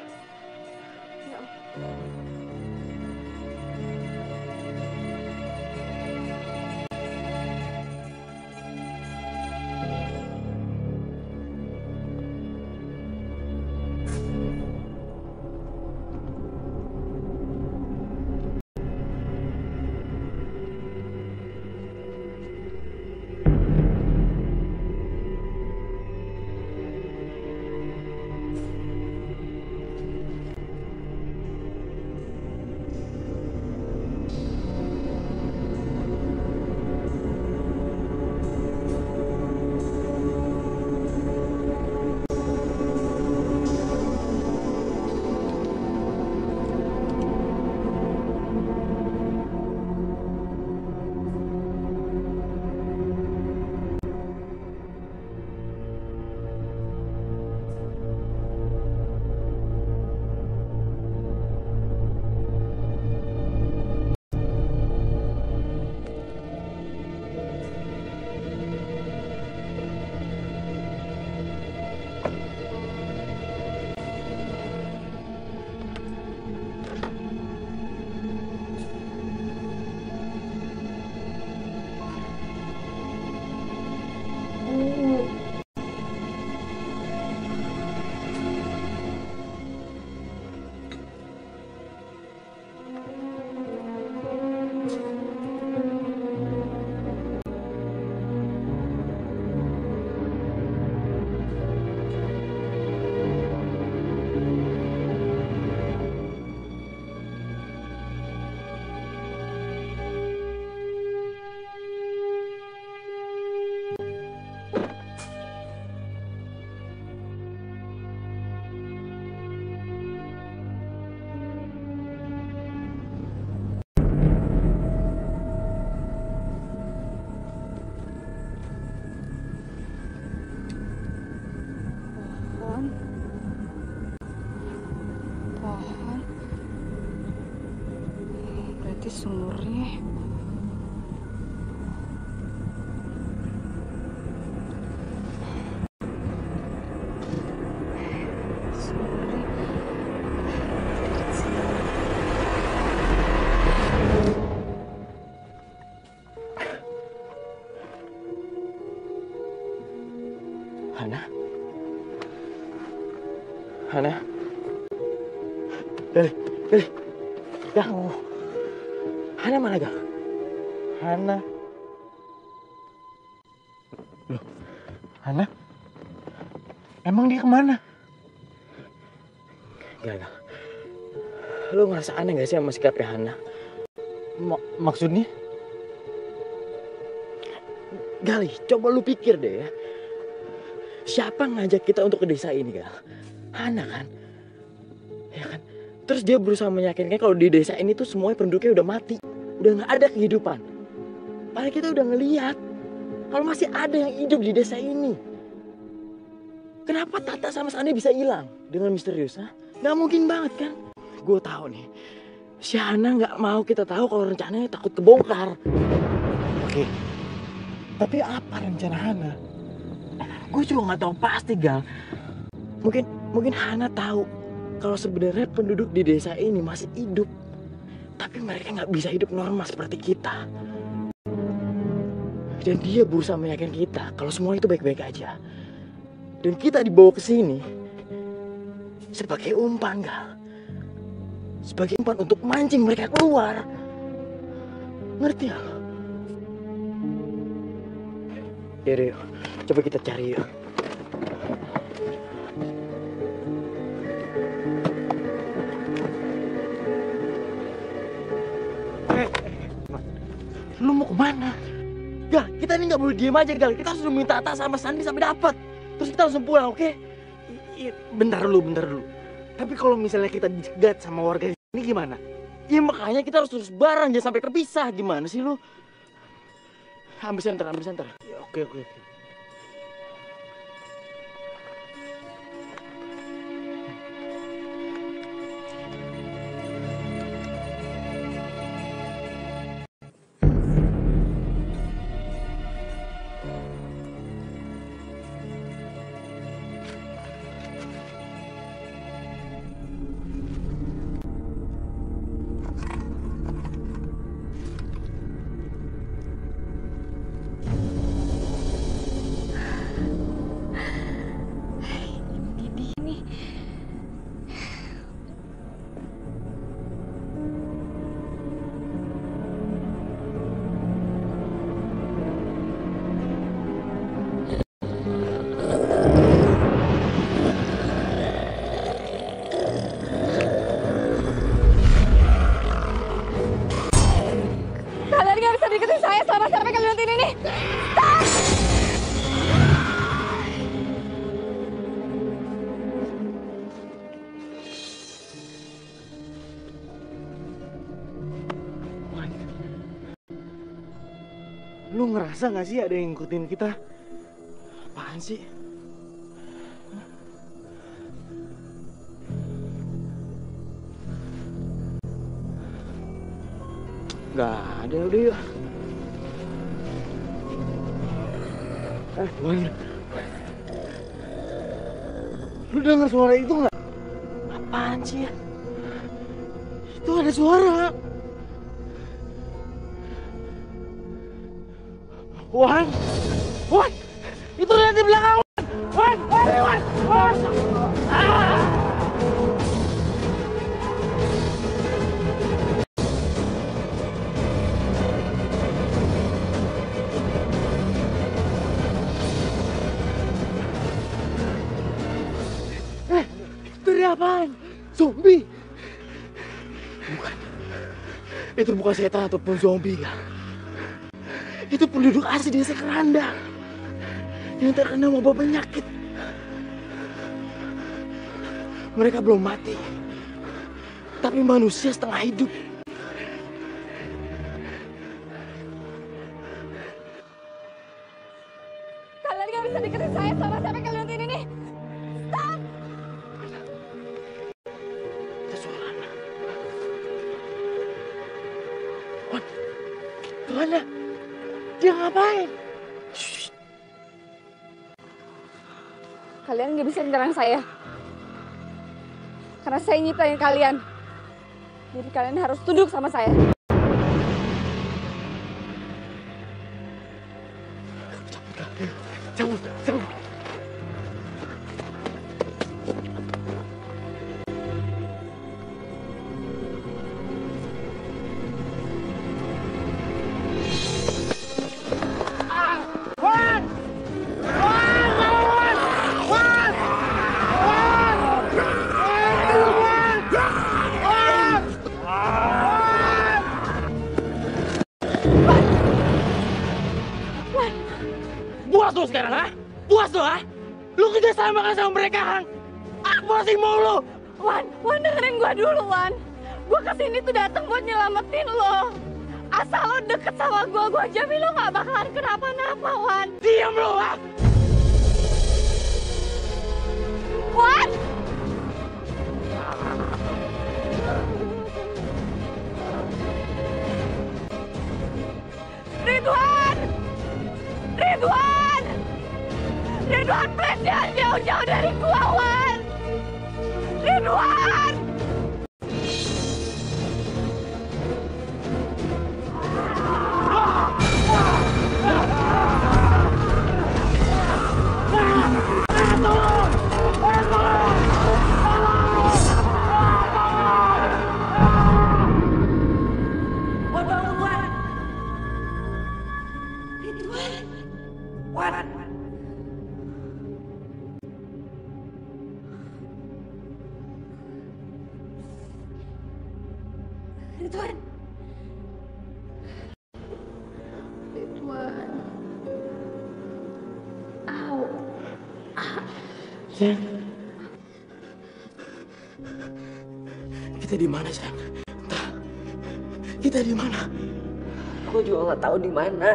sumurnya. Hana? Hana? Gali, Gali. Gal. Hana mana, Gal? Hana. Loh, Hana? Emang dia kemana? Gal, Gal. Lu ngerasa aneh gak sih sama sikapnya Hana? Ma maksudnya? Gali, coba lu pikir deh ya. Siapa ngajak kita untuk ke desa ini, Gal? Hana kan? Ya kan? Terus dia berusaha meyakinkan kalau di desa ini tuh semuanya penduduknya udah mati. Udah gak ada kehidupan. Padahal kita udah ngeliat kalau masih ada yang hidup di desa ini. Kenapa Tata sama Sandi bisa hilang dengan misterius? Ha? Gak mungkin banget kan? Gue tahu nih, si Hana gak mau kita tahu kalau rencananya takut kebongkar. Oke, tapi apa rencana Hana? Gue juga nggak tahu pasti, Gal. Mungkin mungkin Hana tahu kalau sebenarnya penduduk di desa ini masih hidup, tapi mereka nggak bisa hidup normal seperti kita. Dan dia berusaha meyakinkan kita kalau semua itu baik-baik aja. Dan kita dibawa ke sini sebagai umpan, Gal. Sebagai umpan untuk mancing mereka keluar. Ngerti ya? Yaudah, yuk. Coba kita cari yuk. Eh, lu mau kemana? Gal, kita ini nggak boleh diem aja, Gal. Kita harus minta Tata sama Sandi sampai dapat. Terus kita langsung pulang, oke? Okay? Bentar dulu, bentar dulu. Tapi kalau misalnya kita dicegat sama warga ini gimana? Ya makanya kita harus terus bareng, jangan sampai terpisah. Gimana sih lu? Ambil senter, ambil senter. Ya, oke, oke, oke. Lu ngerasa gak sih ada yang ngikutin kita? Apaan sih? Gak ada, udah yuk. Eh, Wan. Lu denger suara itu gak? Apaan sih ya? Itu ada suara. Wan, Wan, itu lihat di belakang, Wan, Wan, Wan, Wan, ah. Eh, itu dia apaan? Zombie? Bukan, itu bukan setan ataupun zombie, kan? Itu penduduk asli desa Keranda yang terkena wabah penyakit. Mereka belum mati, tapi manusia setengah hidup. Kalian gak bisa deketin saya sama siapa kalian lihat ini. Stop! Itu suara anak. Dia ngapain? Kalian nggak bisa nyerang saya. Karena saya nyiptain kalian. Jadi kalian harus tunduk sama saya. Cabut, cabut. Puas lu sekarang, ha? Puas lu, ha? Lu kerja sama kan sama mereka, kan? Apa sih mau lu? Wan, Wan dengerin gua dulu, Wan. Gua kesini tuh datang buat nyelamatin lo. Asal lo deket sama gua, gua jamin lo gak bakalan kenapa-napa, Wan. Diam lu, ha? Wan! Ridwan! Ridwan! Ridwan, please jangan jauh-jauh dari gua, Wan! Ridwan! Wan, bangun, Wan! Ridwan! Wan! Ridwan! Ridwan. Au. Sayang. Kita di mana, sayang? Entah. Kita di mana? Aku juga nggak tahu di mana.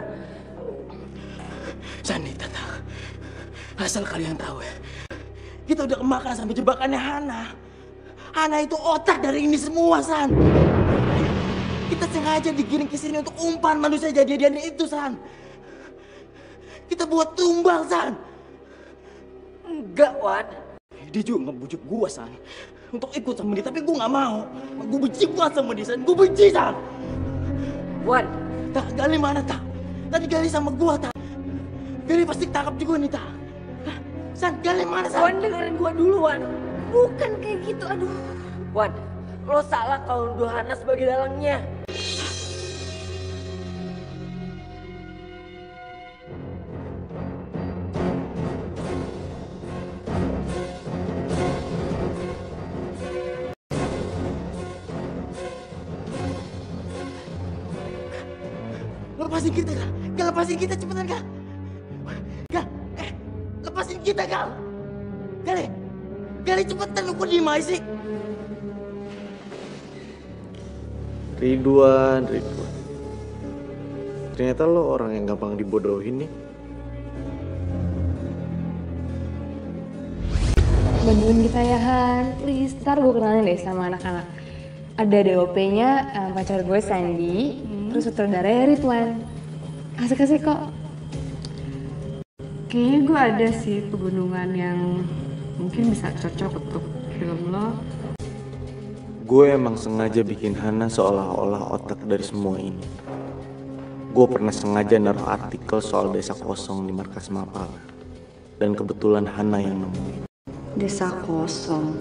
Sandi, Tata. Asal kalian tahu ya. Kita udah kemakan sampai jebakannya Hana. Hana itu otak dari ini semua, San. Kita sengaja digiring ke sini untuk umpan manusia jadi-jadian itu, San. Kita buat tumbal, San. Enggak, Wan. Dia juga ngebujuk gua, San. Untuk ikut sama dia, tapi gua nggak mau. Gua benci banget sama dia, San. Gua benci, San. Wan, Tak, Gali mana, Tak? Tadi Gali sama gua, Tak. Gali pasti tangkap juga nih, Tak. Hah? San, Gali mana, San? Wan dengerin gua dulu, Wan. Bukan kayak gitu, aduh. Wan, lo salah kalau nuduh Hana sebagai dalangnya. Lepasin kita, Gal. Gal, lepasin kita cepetan, Gal. Gal, eh, lepasin kita, Gal. Gali, Gali cepetan, lu kok diem aja sih? Ridwan, Ridwan. Ternyata lo orang yang gampang dibodohin nih. Bantuin kita ya, Han. Please, ntar gue kenalin deh sama anak-anak. Ada D O P-nya uh, pacar gue Sandy, terus sutradaranya Ridwan. Asik-asik kok. Kayaknya gue ada sih pegunungan yang mungkin bisa cocok untuk film lo. Gue emang sengaja bikin Hana seolah-olah otak dari semua ini. Gue pernah sengaja naruh artikel soal desa kosong di markas Mapala. Dan kebetulan Hana yang nemuin. Desa kosong.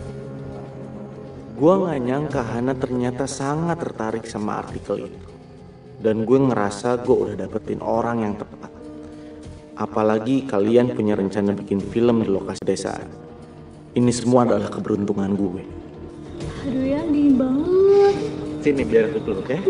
Gue gak nyangka Hana ternyata sangat tertarik sama artikel itu. Dan gue ngerasa gue udah dapetin orang yang tepat. Apalagi kalian punya rencana bikin film di lokasi desaan. Ini semua adalah keberuntungan gue. Aduh ya, dingin banget. Sini biar aku peluk ya.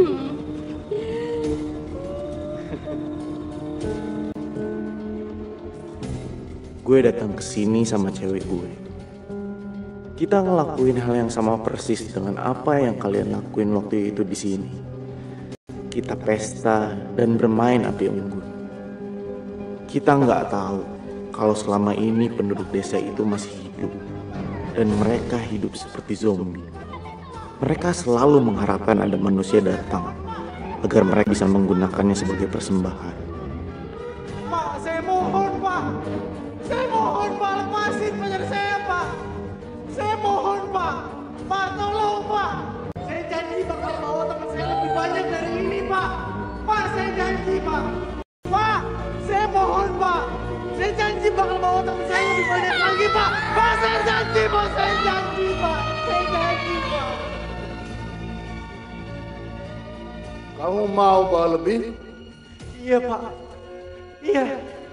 Gue datang ke sini sama cewek gue. Kita ngelakuin hal yang sama persis dengan apa yang kalian lakuin waktu itu di sini. Kita pesta dan bermain api unggun. Kita nggak tahu kalau selama ini penduduk desa itu masih hidup dan mereka hidup seperti zombie. Mereka selalu mengharapkan ada manusia datang agar mereka bisa menggunakannya sebagai persembahan. Pak! Pak, saya janji, Pak! Saya janji, Pak! Saya janji, Pak! Kamu mau bawa lebih? Iya Pak. Iya.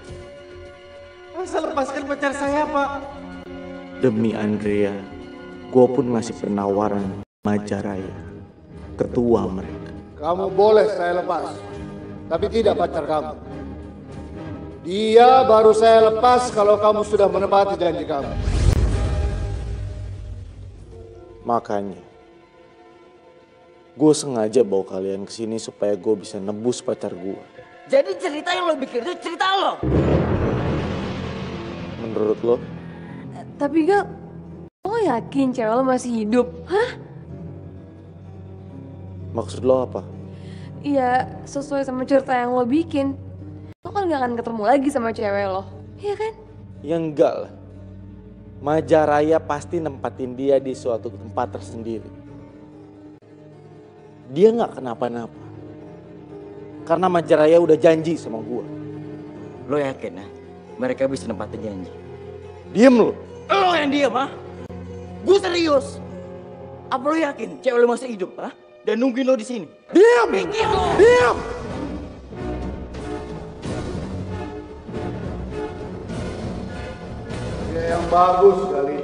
Asal lepaskan pacar saya Pak. Demi Andrea, gue pun ngasih penawaran Majaraya, ketua mereka. Kamu boleh saya lepas, tapi tidak pacar kamu. Dia baru saya lepas kalau kamu sudah menepati janji kamu. Makanya, gue sengaja bawa kalian ke sini supaya gue bisa nebus pacar gue. Jadi cerita yang lo bikin itu cerita lo. Menurut lo? Tapi Gal, lo yakin cewek lo masih hidup? Hah? Maksud lo apa? Iya, sesuai sama cerita yang lo bikin. Lo kan gak akan ketemu lagi sama cewek lo, iya kan? Ya enggak lah. Majaraya pasti nempatin dia di suatu tempat tersendiri. Dia nggak kenapa-napa. Karena Majaraya udah janji sama gua. Lo yakin ya? Mereka bisa nempatin janji? Diem lo. Lo yang diam, ah? Gue serius. Apa lo yakin cewek lo masih hidup, ah? Dan nungguin lo di sini? Diam! Pikir lo! Diam! Ya, yang bagus sekali.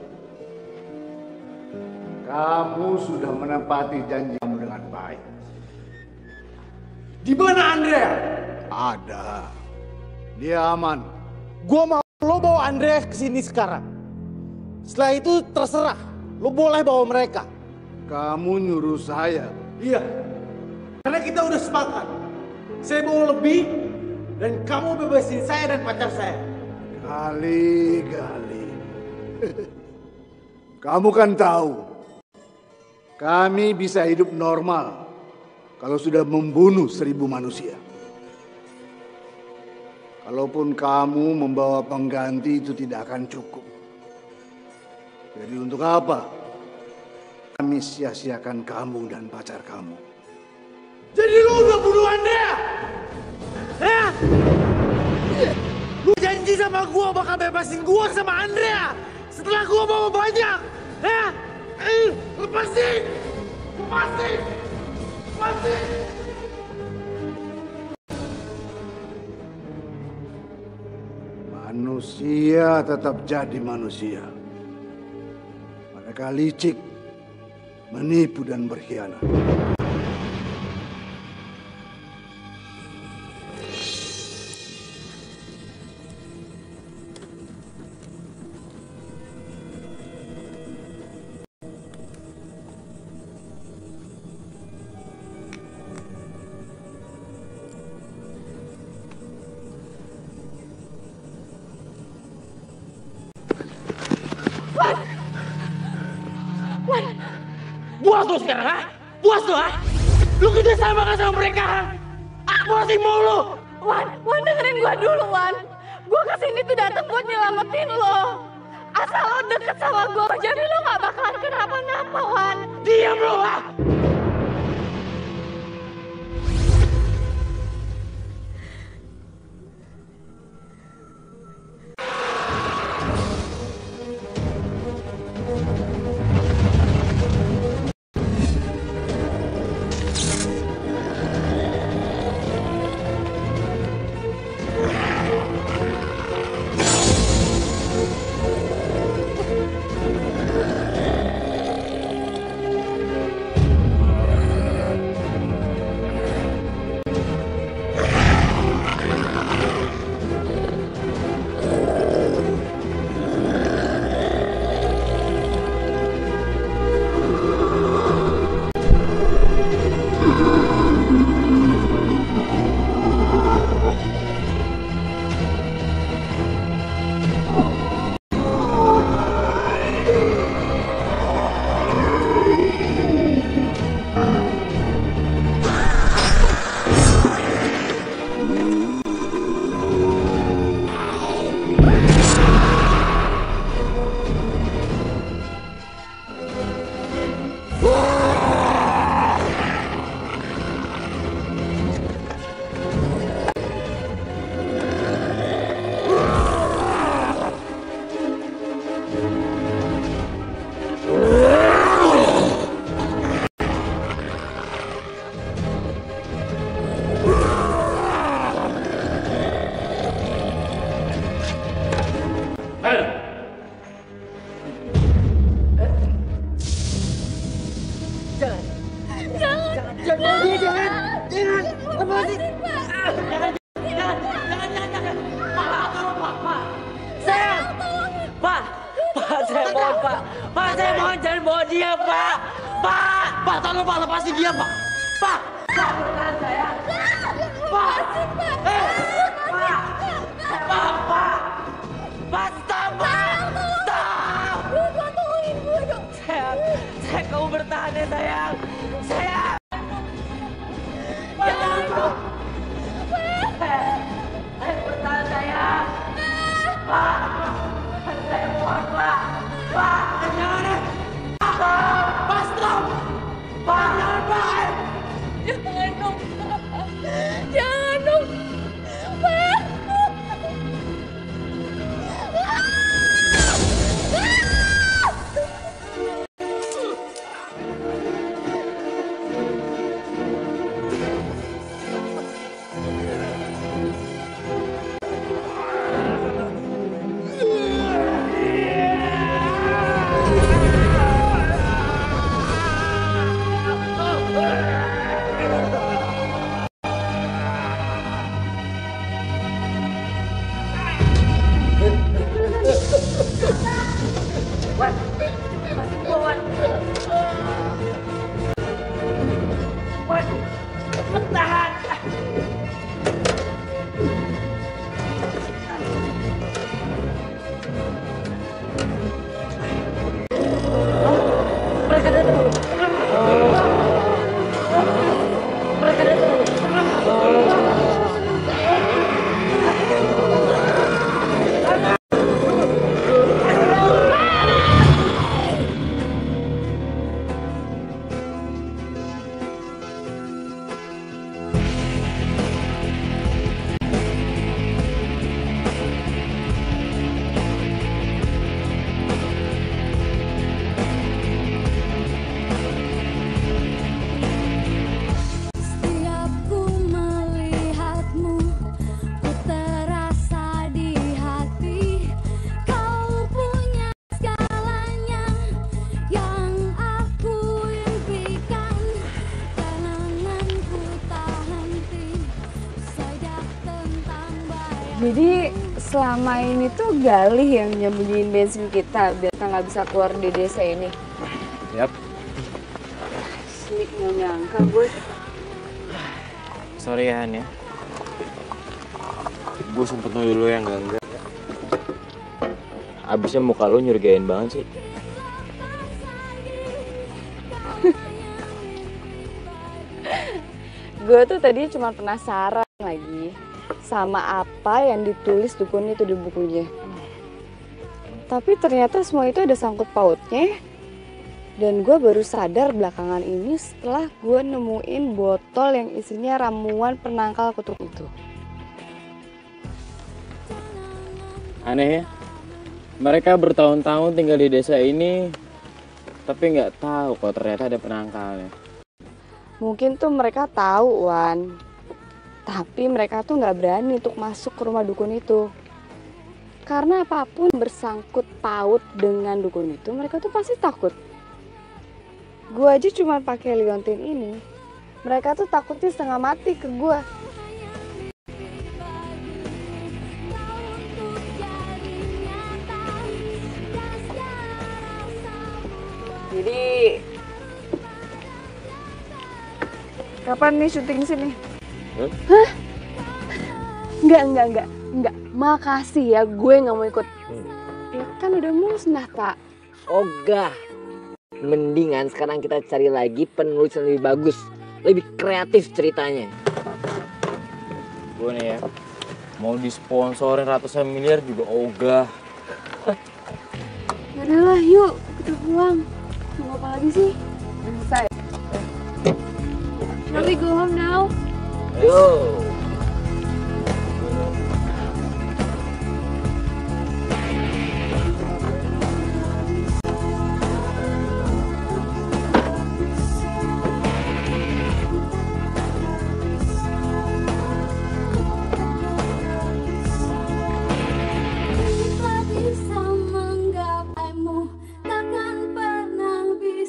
Kamu sudah menepati janji kamu dengan baik. Di mana Andrea? Ada. Dia aman. Gua mau lo bawa Andrea ke sini sekarang. Setelah itu terserah. Lo boleh bawa mereka. Kamu nyuruh saya. Iya. Karena kita udah sepakat. Saya bawa lebih dan kamu bebasin saya dan pacar saya. Kali-kali. Kamu kan tahu. Kami bisa hidup normal kalau sudah membunuh seribu manusia. Kalaupun kamu membawa pengganti itu tidak akan cukup. Jadi untuk apa kami sia-siakan kamu dan pacar kamu? Jadi lu udah bunuh Andrea? Hah? Lu janji sama gua bakal bebasin gua sama Andrea setelah gua bawa banyak. Hah? Eh, lepasin! Lepasin! Lepasin! Manusia tetap jadi manusia. Mereka licik, menipu dan berkhianat. Puas lo sekarang, ha? Puas lo, ha? Lu kerja sama kan sama mereka, ha? Aku masih mau lo. Wan, Wan dengerin gua dulu, Wan. Gua kesini tuh datang buat nyelamatin lo. Asal lo deket sama gua, jadi lo gak bakalan kenapa-napa, Wan. Diam lo, ha? Pak. Pak, saya mohon jangan bawa dia, Pak. Pak, Pak, tolong Pak, lepasin dia, Pak. Pak, Pak, bertahan saya. Pak, eh, Pak, Pak, Pak, Pak, stop, Pak, stop. Gue tolongin gue dong. Sayang, saya kamu bertahan ya, sayang. Sayang. Jangan, Pak. Saya bertahan, sayang. Pak, saya mohon, Pak. Pak, jangan deh. Pak, Pak, stop. Pak, jangan, Pak. Jangan dong. Jangan dong. Pak. Jadi selama ini tuh Galih yang nyembunyiin bensin kita biar kita nggak bisa keluar di desa ini. Yap. Sini nggak nyangka gue. Sorry ya Han ya. Gue sempet nuduh lo yang enggak-enggak. Abisnya muka lo nyurigain banget sih. Gue tuh tadi cuma penasaran lagi sama apa yang ditulis dukun itu di bukunya. Tapi ternyata semua itu ada sangkut pautnya. Dan gue baru sadar belakangan ini setelah gue nemuin botol yang isinya ramuan penangkal kutuk itu. Aneh ya, mereka bertahun-tahun tinggal di desa ini, tapi nggak tahu kalau ternyata ada penangkalnya. Mungkin tuh mereka tahu, Wan. Tapi mereka tuh nggak berani untuk masuk ke rumah dukun itu. Karena apapun bersangkut paut dengan dukun itu, mereka tuh pasti takut. Gue aja cuma pakai liontin ini, mereka tuh takutnya setengah mati ke gue. Jadi kapan nih syuting sini? Huh? Hah? Enggak, enggak, enggak, enggak. Makasih ya, gue nggak mau ikut. Hmm. Ya kan udah musnah, Pak. Ogah. Mendingan sekarang kita cari lagi penulis yang lebih bagus, lebih kreatif ceritanya. Gue nih ya, mau disponsorin ratusan miliar juga ogah. Yaudahlah, yuk kita pulang. Tunggu apa lagi sih? Udah selesai. Shall we go home now? Yo.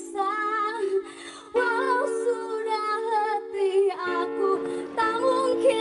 Mungkin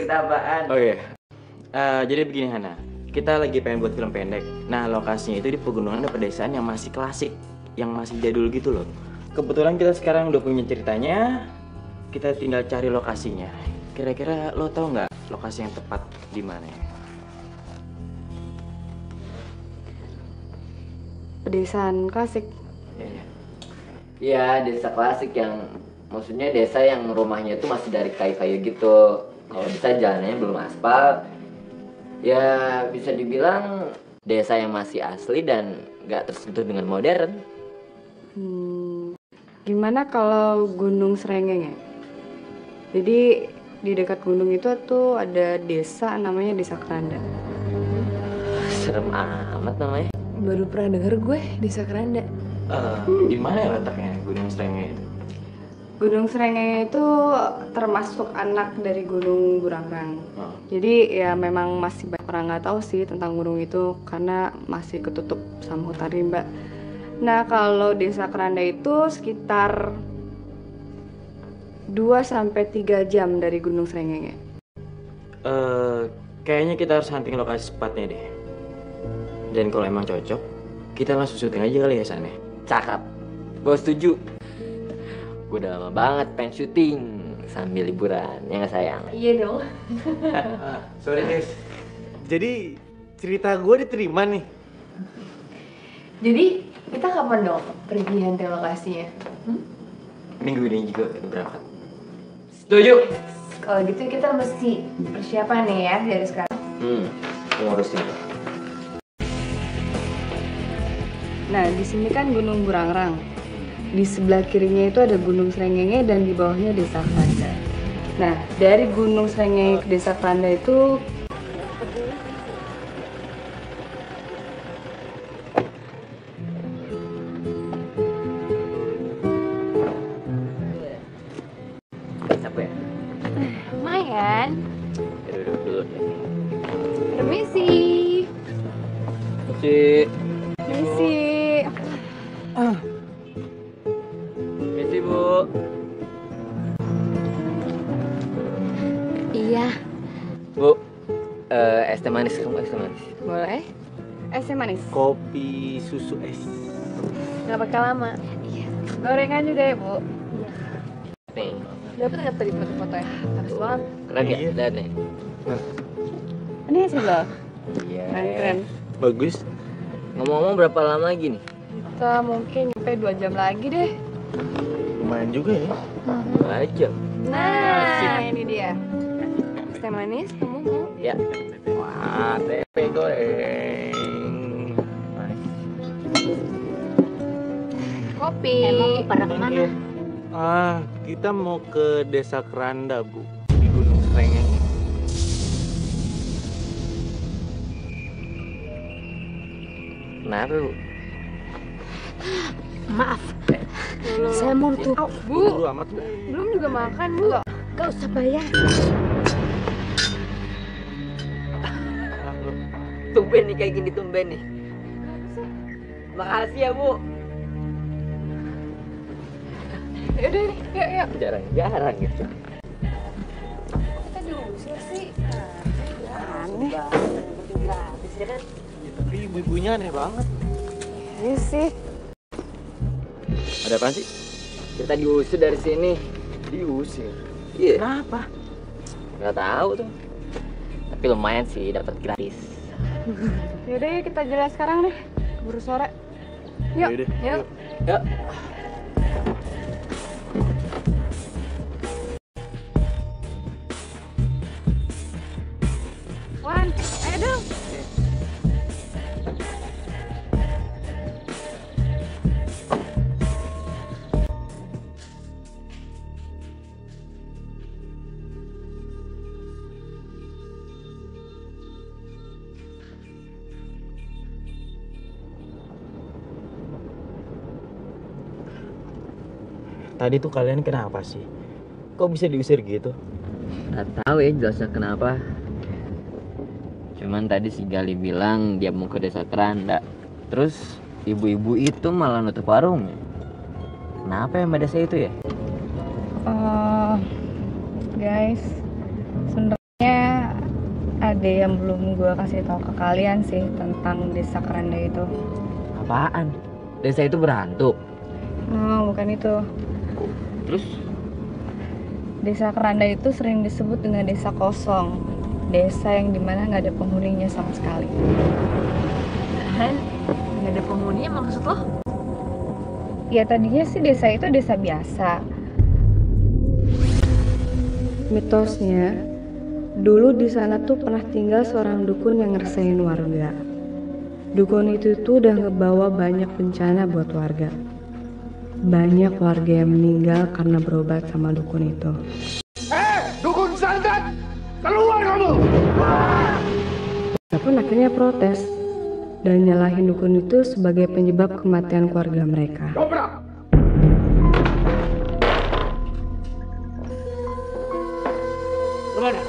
cerita apaan? Oh iya. Eh, jadi begini Hana, kita lagi pengen buat film pendek. Nah lokasinya itu di pegunungan dan pedesaan yang masih klasik, yang masih jadul gitu loh. Kebetulan kita sekarang udah punya ceritanya, kita tinggal cari lokasinya. Kira-kira lo tau nggak lokasi yang tepat di mana ya? Pedesaan klasik. Iya. Iya, desa klasik yang maksudnya desa yang rumahnya itu masih dari kayu-kayu gitu. Kalau bisa jalannya belum aspal. Ya bisa dibilang desa yang masih asli dan nggak tersentuh dengan modern. Hmm, gimana kalau Gunung Srengenge? Jadi di dekat gunung itu tuh ada desa namanya Desa Keranda. Serem amat namanya. Baru pernah denger gue Desa Keranda. Uh, di mana ya letaknya Gunung Srengenge itu? Gunung Srengenge itu termasuk anak dari Gunung Burangrang. Oh. Jadi ya memang masih banyak orang nggak tahu sih tentang gunung itu karena masih ketutup sama hutan rimba. Nah kalau Desa Keranda itu sekitar dua sampai tiga jam dari Gunung Srengenge. Uh, kayaknya kita harus hunting lokasi sepatnya deh. Dan kalau emang cocok, kita langsung syuting aja kali ya sana. Cakep. Gue setuju. Gue udah lama banget pengen syuting sambil liburan, ya nggak sayang? Iya dong. Sorry guys. Jadi cerita gue diterima nih. Jadi kita kapan dong pergi hunting lokasinya? Hmm? Minggu ini juga kita berangkat. Setuju. Kalau gitu kita mesti persiapan nih ya dari sekarang. Hmm, ngurusin. Nah di sini kan Gunung Burangrang. Di sebelah kirinya itu ada Gunung Srengenge dan di bawahnya Desa Keranda. Nah dari Gunung Srengenge ke Desa Keranda itu Apa ya? Lumayan. Ya, duduk dulu deh. Permisi. Si, Permisi. misi bu. Iya, Bu, eh, es teh manis kamu es teh manis. boleh. Esnya manis. Kopi susu es. nggak pakai lama. Gorengan juga ya bu. Nih, Dapat nggak tadi foto-fotonya? Bagus banget. keren ya? Lihat nih. Ini hasil lo. Iya. Keren keren. Bagus. Ngomong-ngomong berapa lama lagi nih? Kita mungkin sampai dua jam lagi deh. Lumayan juga ya. Aja. Nah, ini dia. Es teh manis, kamu mau? Ya. Wah, tempe goreng. Kopi. Emang pada kemana? Ah, kita mau ke Desa Keranda, Bu, di Gunung Srengenge. Kenapa bu? Maaf, saya mau tuh. Bu, Buru amat, Bu. belum juga makan bu. Gak usah bayar. Tumben nih kayak gini tumben nih. Makasih ya bu. Yaudah nih, yuk yuk. Jarang-jarang gitu. Kita diusir sih. Aneh. Tapi ibu-ibunya aneh banget. Iya sih. Ada apaan sih? Kita diusir dari sini. Diusir. Iya. Kenapa? Nggak tahu tuh. Tapi lumayan sih dapat gratis. Yaudah yuk kita jalan sekarang deh. Keburu sore. Yuk, Yaudah, yuk. Yuk. Wan, ayo dong. Tadi tuh kalian kenapa sih? Kok bisa diusir gitu? Nggak tahu ya jelasnya kenapa. Cuman tadi si Gali bilang dia mau ke Desa Keranda. Terus ibu-ibu itu malah nutup warungnya. Kenapa ya mbak desa itu ya? Oh, guys, sebenarnya ide yang belum gue kasih tahu ke kalian sih tentang desa Keranda itu. Apaan? Desa itu berhantu? Oh, bukan itu. Terus? Desa Keranda itu sering disebut dengan desa kosong. Desa yang dimana nggak ada penghuninya sama sekali. Han, nggak ada penghuninya maksud lo? Ya tadinya sih desa itu desa biasa. Mitosnya, dulu di sana tuh pernah tinggal seorang dukun yang ngeresain warga. Dukun itu tuh udah ngebawa banyak bencana buat warga. Banyak warga yang meninggal karena berobat sama dukun itu. Eh, dukun santet! Keluar kamu! Tapi akhirnya protes dan nyalahin dukun itu sebagai penyebab kematian keluarga mereka. Dobrak! Kemana?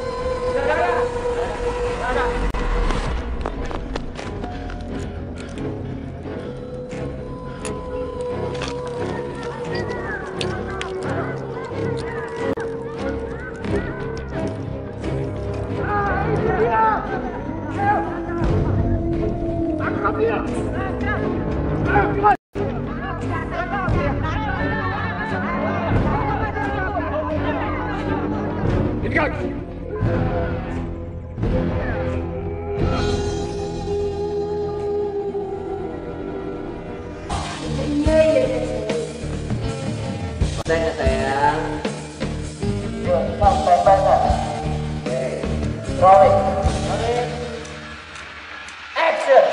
Saya sayang. Sampai basah. Rolling. Action.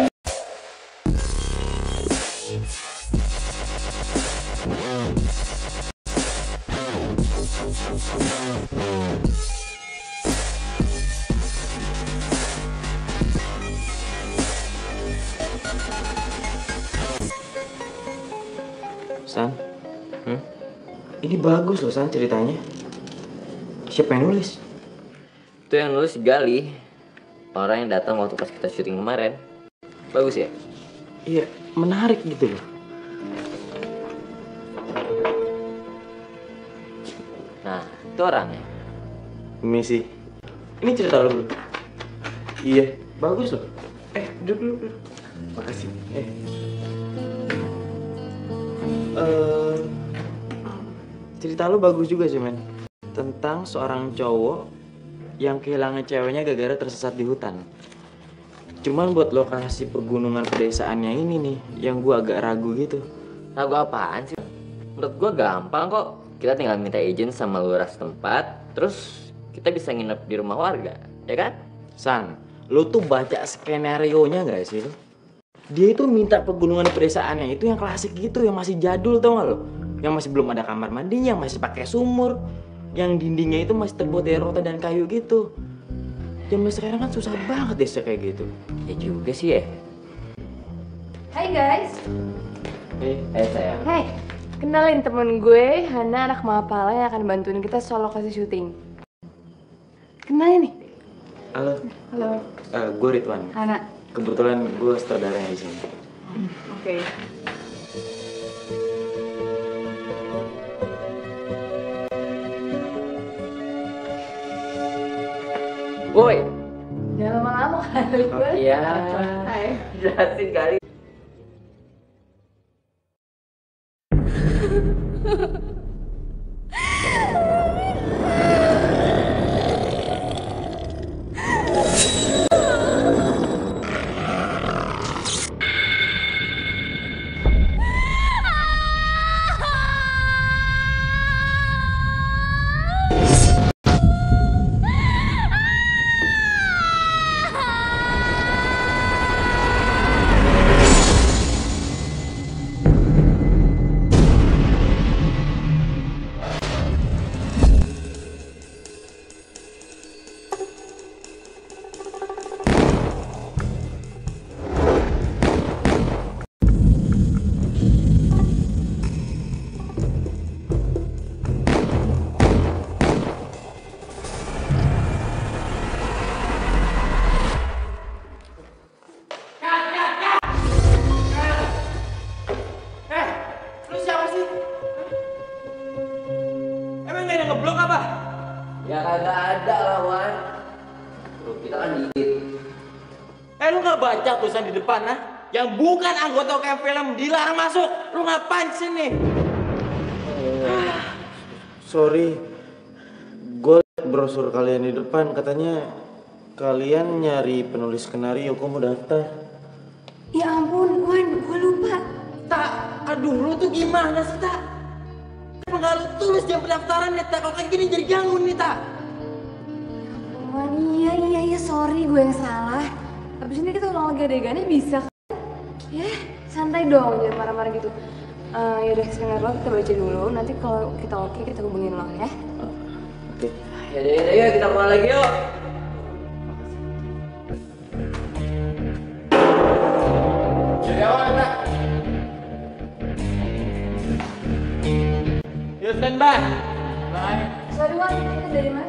San, hmm? Ini bagus loh San ceritanya. Siapa yang nulis? Itu yang nulis Gali, orang yang datang waktu pas kita syuting kemarin. Bagus ya? Iya, menarik gitu loh. Nah, itu orangnya. Misi. Ini cerita lo bro. Iya, bagus loh. Eh, duduk dulu. Duduk. Makasih. Eh. Uh, cerita lo bagus juga sih men. Tentang seorang cowok yang kehilangan ceweknya gara-gara tersesat di hutan. Cuman buat lokasi pegunungan pedesaannya ini nih yang gua agak ragu gitu. Ragu apaan sih? Menurut gua gampang kok. Kita tinggal minta izin sama lurah setempat, terus kita bisa nginep di rumah warga, ya kan? San, lo tuh baca skenario-nya gak sih lo? Dia itu minta pegunungan pedesaannya itu yang klasik gitu, yang masih jadul tau gak lo? Yang masih belum ada kamar mandinya, yang masih pakai sumur, yang dindingnya itu masih terbuat dari rotan dan kayu gitu. Zaman sekarang kan susah banget desa kayak gitu. Ya juga sih ya. Hai guys. Eh, hey, sayang. Hai, kenalin temen gue, Hana, anak Mapala yang akan bantuin kita soal lokasi syuting. Kenalin nih. Halo. Halo. Uh, gue Ridwan. Hana. Kebetulan gue sutradaranya di sini. Oke. Okay. Woi. Jangan lama-lama kali gue. Iya. Hai. Jelasin kali. Eh lu nggak baca tulisan di depan nah? Yang bukan anggota U K M film dilarang masuk. Lu ngapain sini? Uh, sorry, gue brosur kalian di depan katanya kalian nyari penulis skenario, gue mau daftar. Ya ampun, Wan, gue lupa. Tak, aduh lu tuh gimana sih tak? Kenapa nggak lu tulis jam pendaftaran nih tak? Kalau kayak gini jadi ganggu nih tak? Wan, iya iya iya sorry gue yang salah. Abis ini kita ulang lagi adegannya bisa kan? Ya, santai dong, jangan marah-marah gitu. Uh, yaudah, sebentar lo kita baca dulu. Nanti kalau kita oke kita hubungin lo ya. Oke. Okay. Yaudah, yaudah, yuk kita mulai lagi yuk. Yuk stand by. Sorry Wan, kita dari mana?